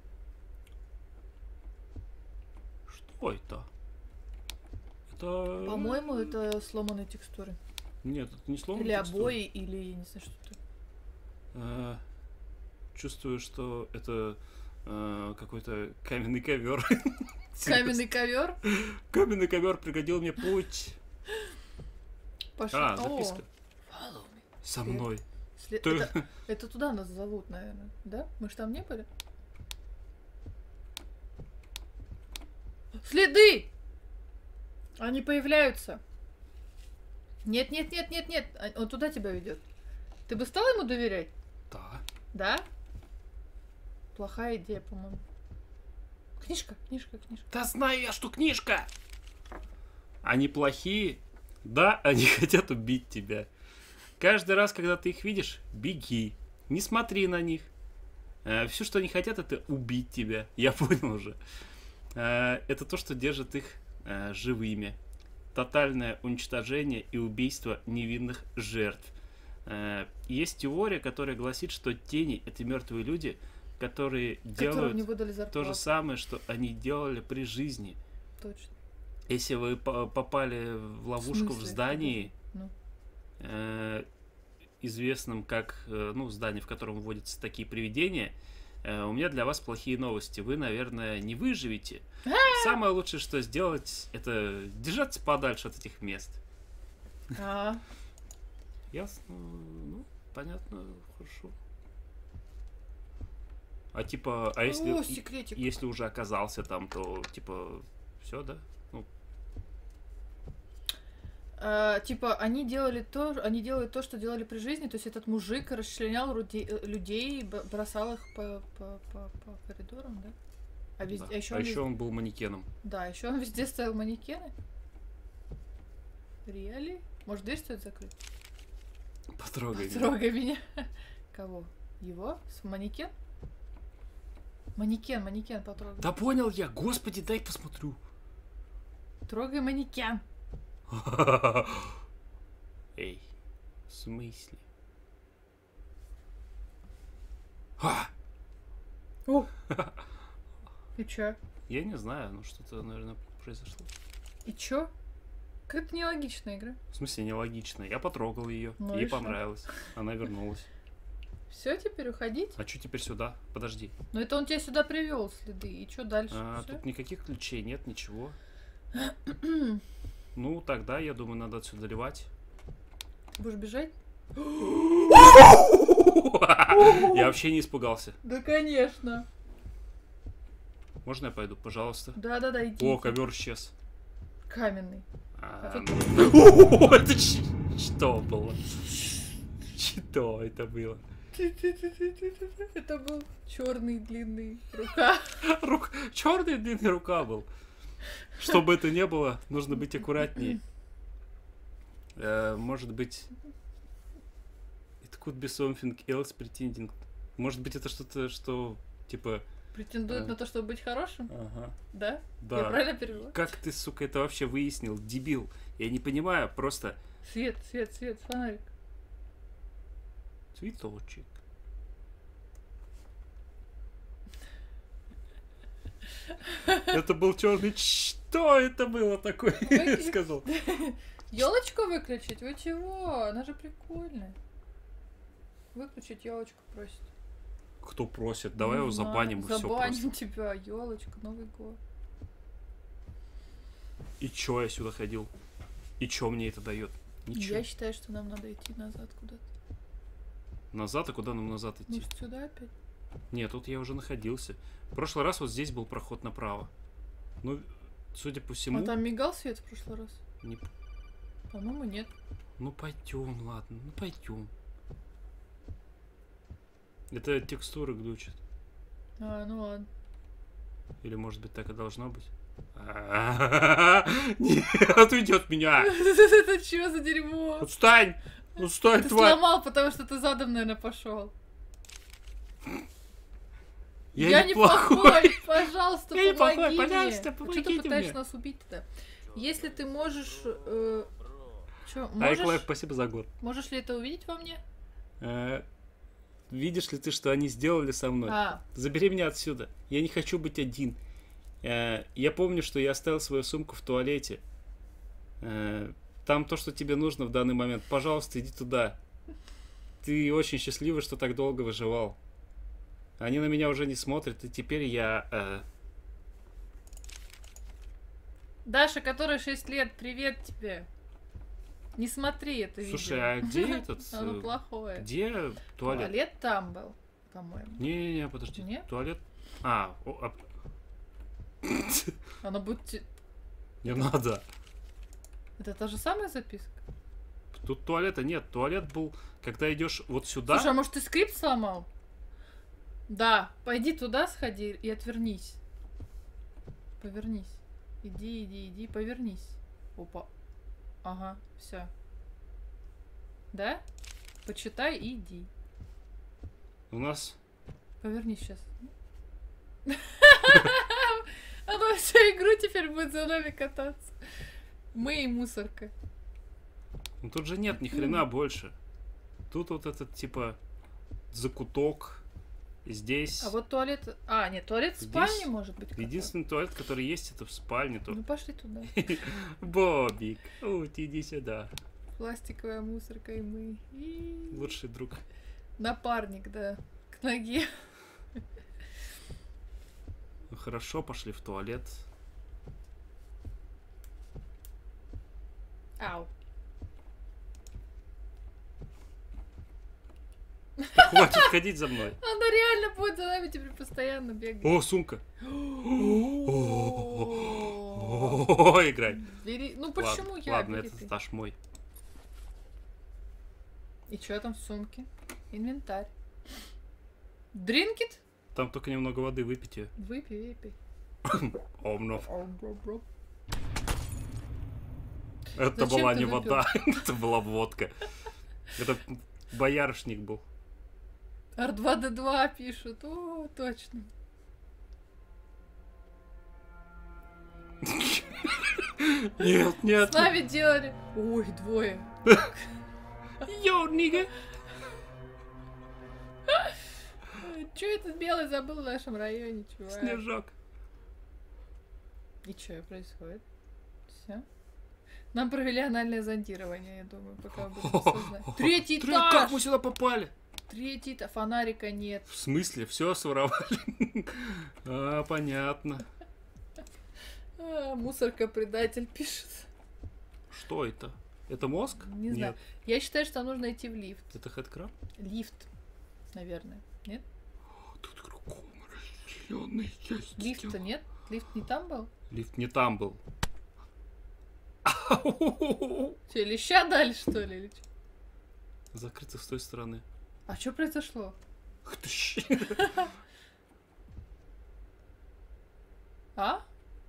Что это? Это... По-моему, это сломанные текстуры. Нет, это не словно. Или обои, или я не знаю, что это. Чувствую, что это какой-то каменный ковер. Каменный ковер? Каменный ковер пригодил мне путь. Пошла. Записка. Follow me. Со мной. Ты- Это туда нас зовут, наверное. Да? Мы ж там не были? Следы! Они появляются. Нет. Он туда тебя ведет. Ты бы стал ему доверять? Да. Да? Плохая идея, по-моему. Книжка. Да знаю я, что книжка. Они плохие. Да, они хотят убить тебя. Каждый раз, когда ты их видишь, беги. Не смотри на них. Все, что они хотят, это убить тебя. Я понял уже. Это то, что держит их живыми. Тотальное уничтожение и убийство невинных жертв. Есть теория, которая гласит, что тени — это мертвые люди, которые Которым делают не выдали то зарплату. же самое, что они делали при жизни. Точно. Если вы попали в ловушку в смысле? здании, Ну. известном как, ну, здание, в котором вводятся такие привидения, у меня для вас плохие новости. Вы, наверное, не выживете. Самое лучшее, что сделать, это держаться подальше от этих мест. А, Ясно? Ну, понятно, хорошо. А типа, а если, О, секретик. если уже оказался там, то типа все, да? Ну, Типа, они делают то, что делали при жизни. То есть этот мужик расчленял людей, бросал их по коридорам, да? А везде, да. еще А еще он был манекеном. Да, еще он везде ставил манекены. Реали? Может, дверь стоит закрыть? Потрогай меня. Трогай меня. Кого? Его? С манекен? Манекен потрогай. Да понял я, господи, дай посмотрю. Трогай манекен. Эй, в смысле? А! О! И чё? Я не знаю, ну что-то, наверное, произошло. И чё? Как-то нелогичная игра. В смысле, нелогично. Я потрогал ее, Ну ей и шо? понравилось. Она вернулась. Все, теперь уходить? А что теперь сюда? Подожди. Но это он тебя сюда привел следы. И чё дальше? Всё? Тут никаких ключей нет, ничего. Ну, тогда, я думаю, надо отсюда ливать. Будешь бежать? Я вообще не испугался. Да, конечно. Можно я пойду, пожалуйста? Да, иди. О, ковер исчез. Каменный. Это что было? Что это было? Это был черный длинный рука. Черная длинная рука был. Чтобы это не было, нужно быть аккуратнее. Может быть... It could be something else pretending. Может быть, это что-то, что, типа... Претендует на то, чтобы быть хорошим? Ага. Да? Да. Я правильно перевела? Как ты, сука, это вообще выяснил, дебил? Я не понимаю, просто... Свет, фонарик. Цветочек. Это был черный... Что это было такое? Я сказал. Елочку выключить? Вы чего? Она же прикольная. Выключить елочку просит. Кто просит? Давай его Не знаю. забаним и все Забаним просто. тебя, елочка, Новый год. И чё я сюда ходил? И чё мне это дает? Ничего. Я считаю, что нам надо идти назад куда-то. Назад? А куда нам назад идти? Может, сюда опять? Нет, тут я уже находился. В прошлый раз вот здесь был проход направо. Ну, судя по всему... А там мигал свет в прошлый раз? не- По-моему, нет. Ну пойдем, ладно, ну пойдем. Это текстуры глючат. Ну ладно. Или может быть так и должно быть? Нет, уйдет меня! Это что за дерьмо? Отстань! Отстань, Ты тварь! сломал, потому что ты задом, наверное, пошел. Я не неплохой. плохой, пожалуйста, Я не помоги плохой, мне. пожалуйста, Что помогите ты пытаешься мне. нас убить-то? Если ты можешь... Чё, Айклайф, можешь... спасибо за год. Можешь ли это увидеть во мне? Видишь ли ты, что они сделали со мной? Забери меня отсюда. Я не хочу быть один. Я помню, что я оставил свою сумку в туалете. Там то, что тебе нужно в данный момент. Пожалуйста, иди туда. Ты очень счастливый, что так долго выживал. Они на меня уже не смотрят, и теперь я... Даша, которой 6 лет, привет тебе. Не смотри это видео. Слушай, а где этот... Оно плохое. Где туалет? Туалет там был, по-моему. Не-не-не, подожди. Нет? Туалет... Оно будет... Не надо. Это та же самая записка? Тут туалета нет. Туалет был, когда идешь вот сюда. Слушай, а может ты скрипт сломал? Да, пойди туда сходи и отвернись. Повернись. Иди, повернись. Опа. Ага, все. Да? Почитай и иди. У нас... Повернись сейчас. Она всю игру теперь будет за нами кататься. Мы и мусорка. Ну тут же нет ни хрена больше. Тут вот этот, типа, закуток. Здесь... А вот туалет... нет, туалет в Здесь спальне может быть. какой-то. единственный туалет, который есть, это в спальне. Ну пошли туда. Бобик, иди сюда. Пластиковая мусорка и мы. Лучший друг. Напарник, да. К ноге. Ну хорошо, пошли в туалет. Ау. Хватит ходить за мной. Она реально будет за нами теперь постоянно бегать. О, сумка. О, О, играй. бери. Ну почему я? Ладно, Бери это ты. стаж мой. И что там в сумке? Инвентарь. Дринкет? Там только немного воды, выпить ее. Выпей, выпей. Омнов. Ом-бром-бром. Это Зачем была ты не выпил? вода, это была водка. Это боярышник был. R2-D2 пишут. О, точно. Нет, нет. С нами делали. Ой, двое. Йоу, нига. Че этот белый забыл в нашем районе, чувак? Снежок. И что происходит? Все. Нам провели анальное зондирование, я думаю, пока мы будем осознать. Третий этаж! Как мы сюда попали? Третий этаж. Фонарика нет. В смысле? Все своровали? А, понятно. Мусорка-предатель пишет. Что это? Это мозг? Не знаю. Нет. Я считаю, что нам нужно идти в лифт. Это хэдкраб? Лифт, наверное. Нет? Тут кругом разделенные части. Лифта нет? Лифт не там был? Лифт не там был. Че, леща дали, что ли? Или чё? Закрыто с той стороны. А что произошло? Ух ты ж. А?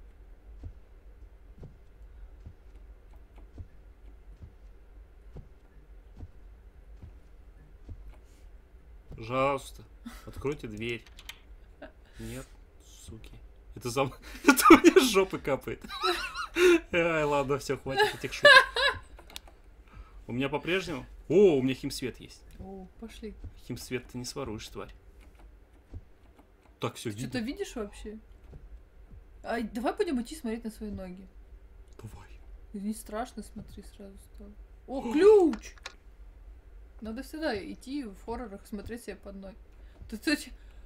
Пожалуйста, откройте дверь. Нет, суки. Это за мной. Это у меня с жопы капает. Ай, ладно, все, хватит этих шуток. У меня по-прежнему... О, у меня химсвет есть. О, пошли. Химсвет ты не своруешь, тварь. Так, все, Что-то видно. видишь вообще? А, давай будем идти смотреть на свои ноги. Давай. Не страшно, смотри, сразу стало. О, ключ! Надо всегда идти в хоррорах, смотреть себе под ноги. Это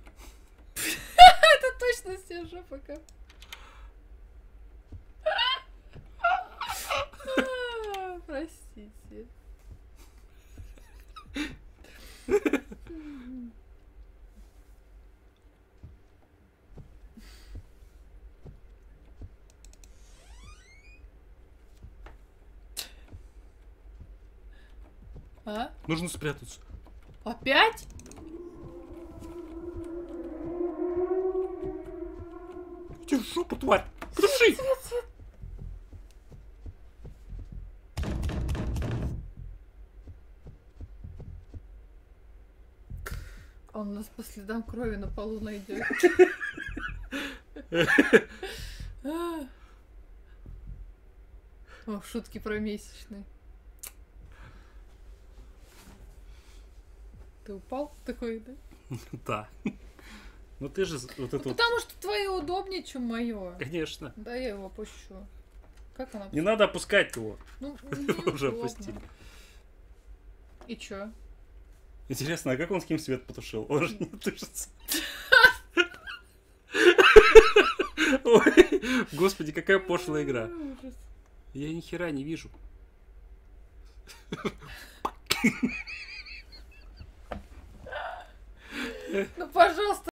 точно снежа пока. Простите. А? Нужно спрятаться. Опять? Иди в жопу, тварь! Души! Он нас по следам крови на полу найдет. О, шутки про месячные. Ты упал такой, да? Да. Ну ты же вот это вот... Потому что твое удобнее, чем мое. Конечно. Да, я его опущу. Как она? Не надо опускать его. Ну, Уже неудобно. опустили. И чё? Интересно, а как он с кем свет потушил? Он же не тушится. Ой, господи, какая пошлая игра. Ужас. Я ни хера не вижу. Ну, пожалуйста,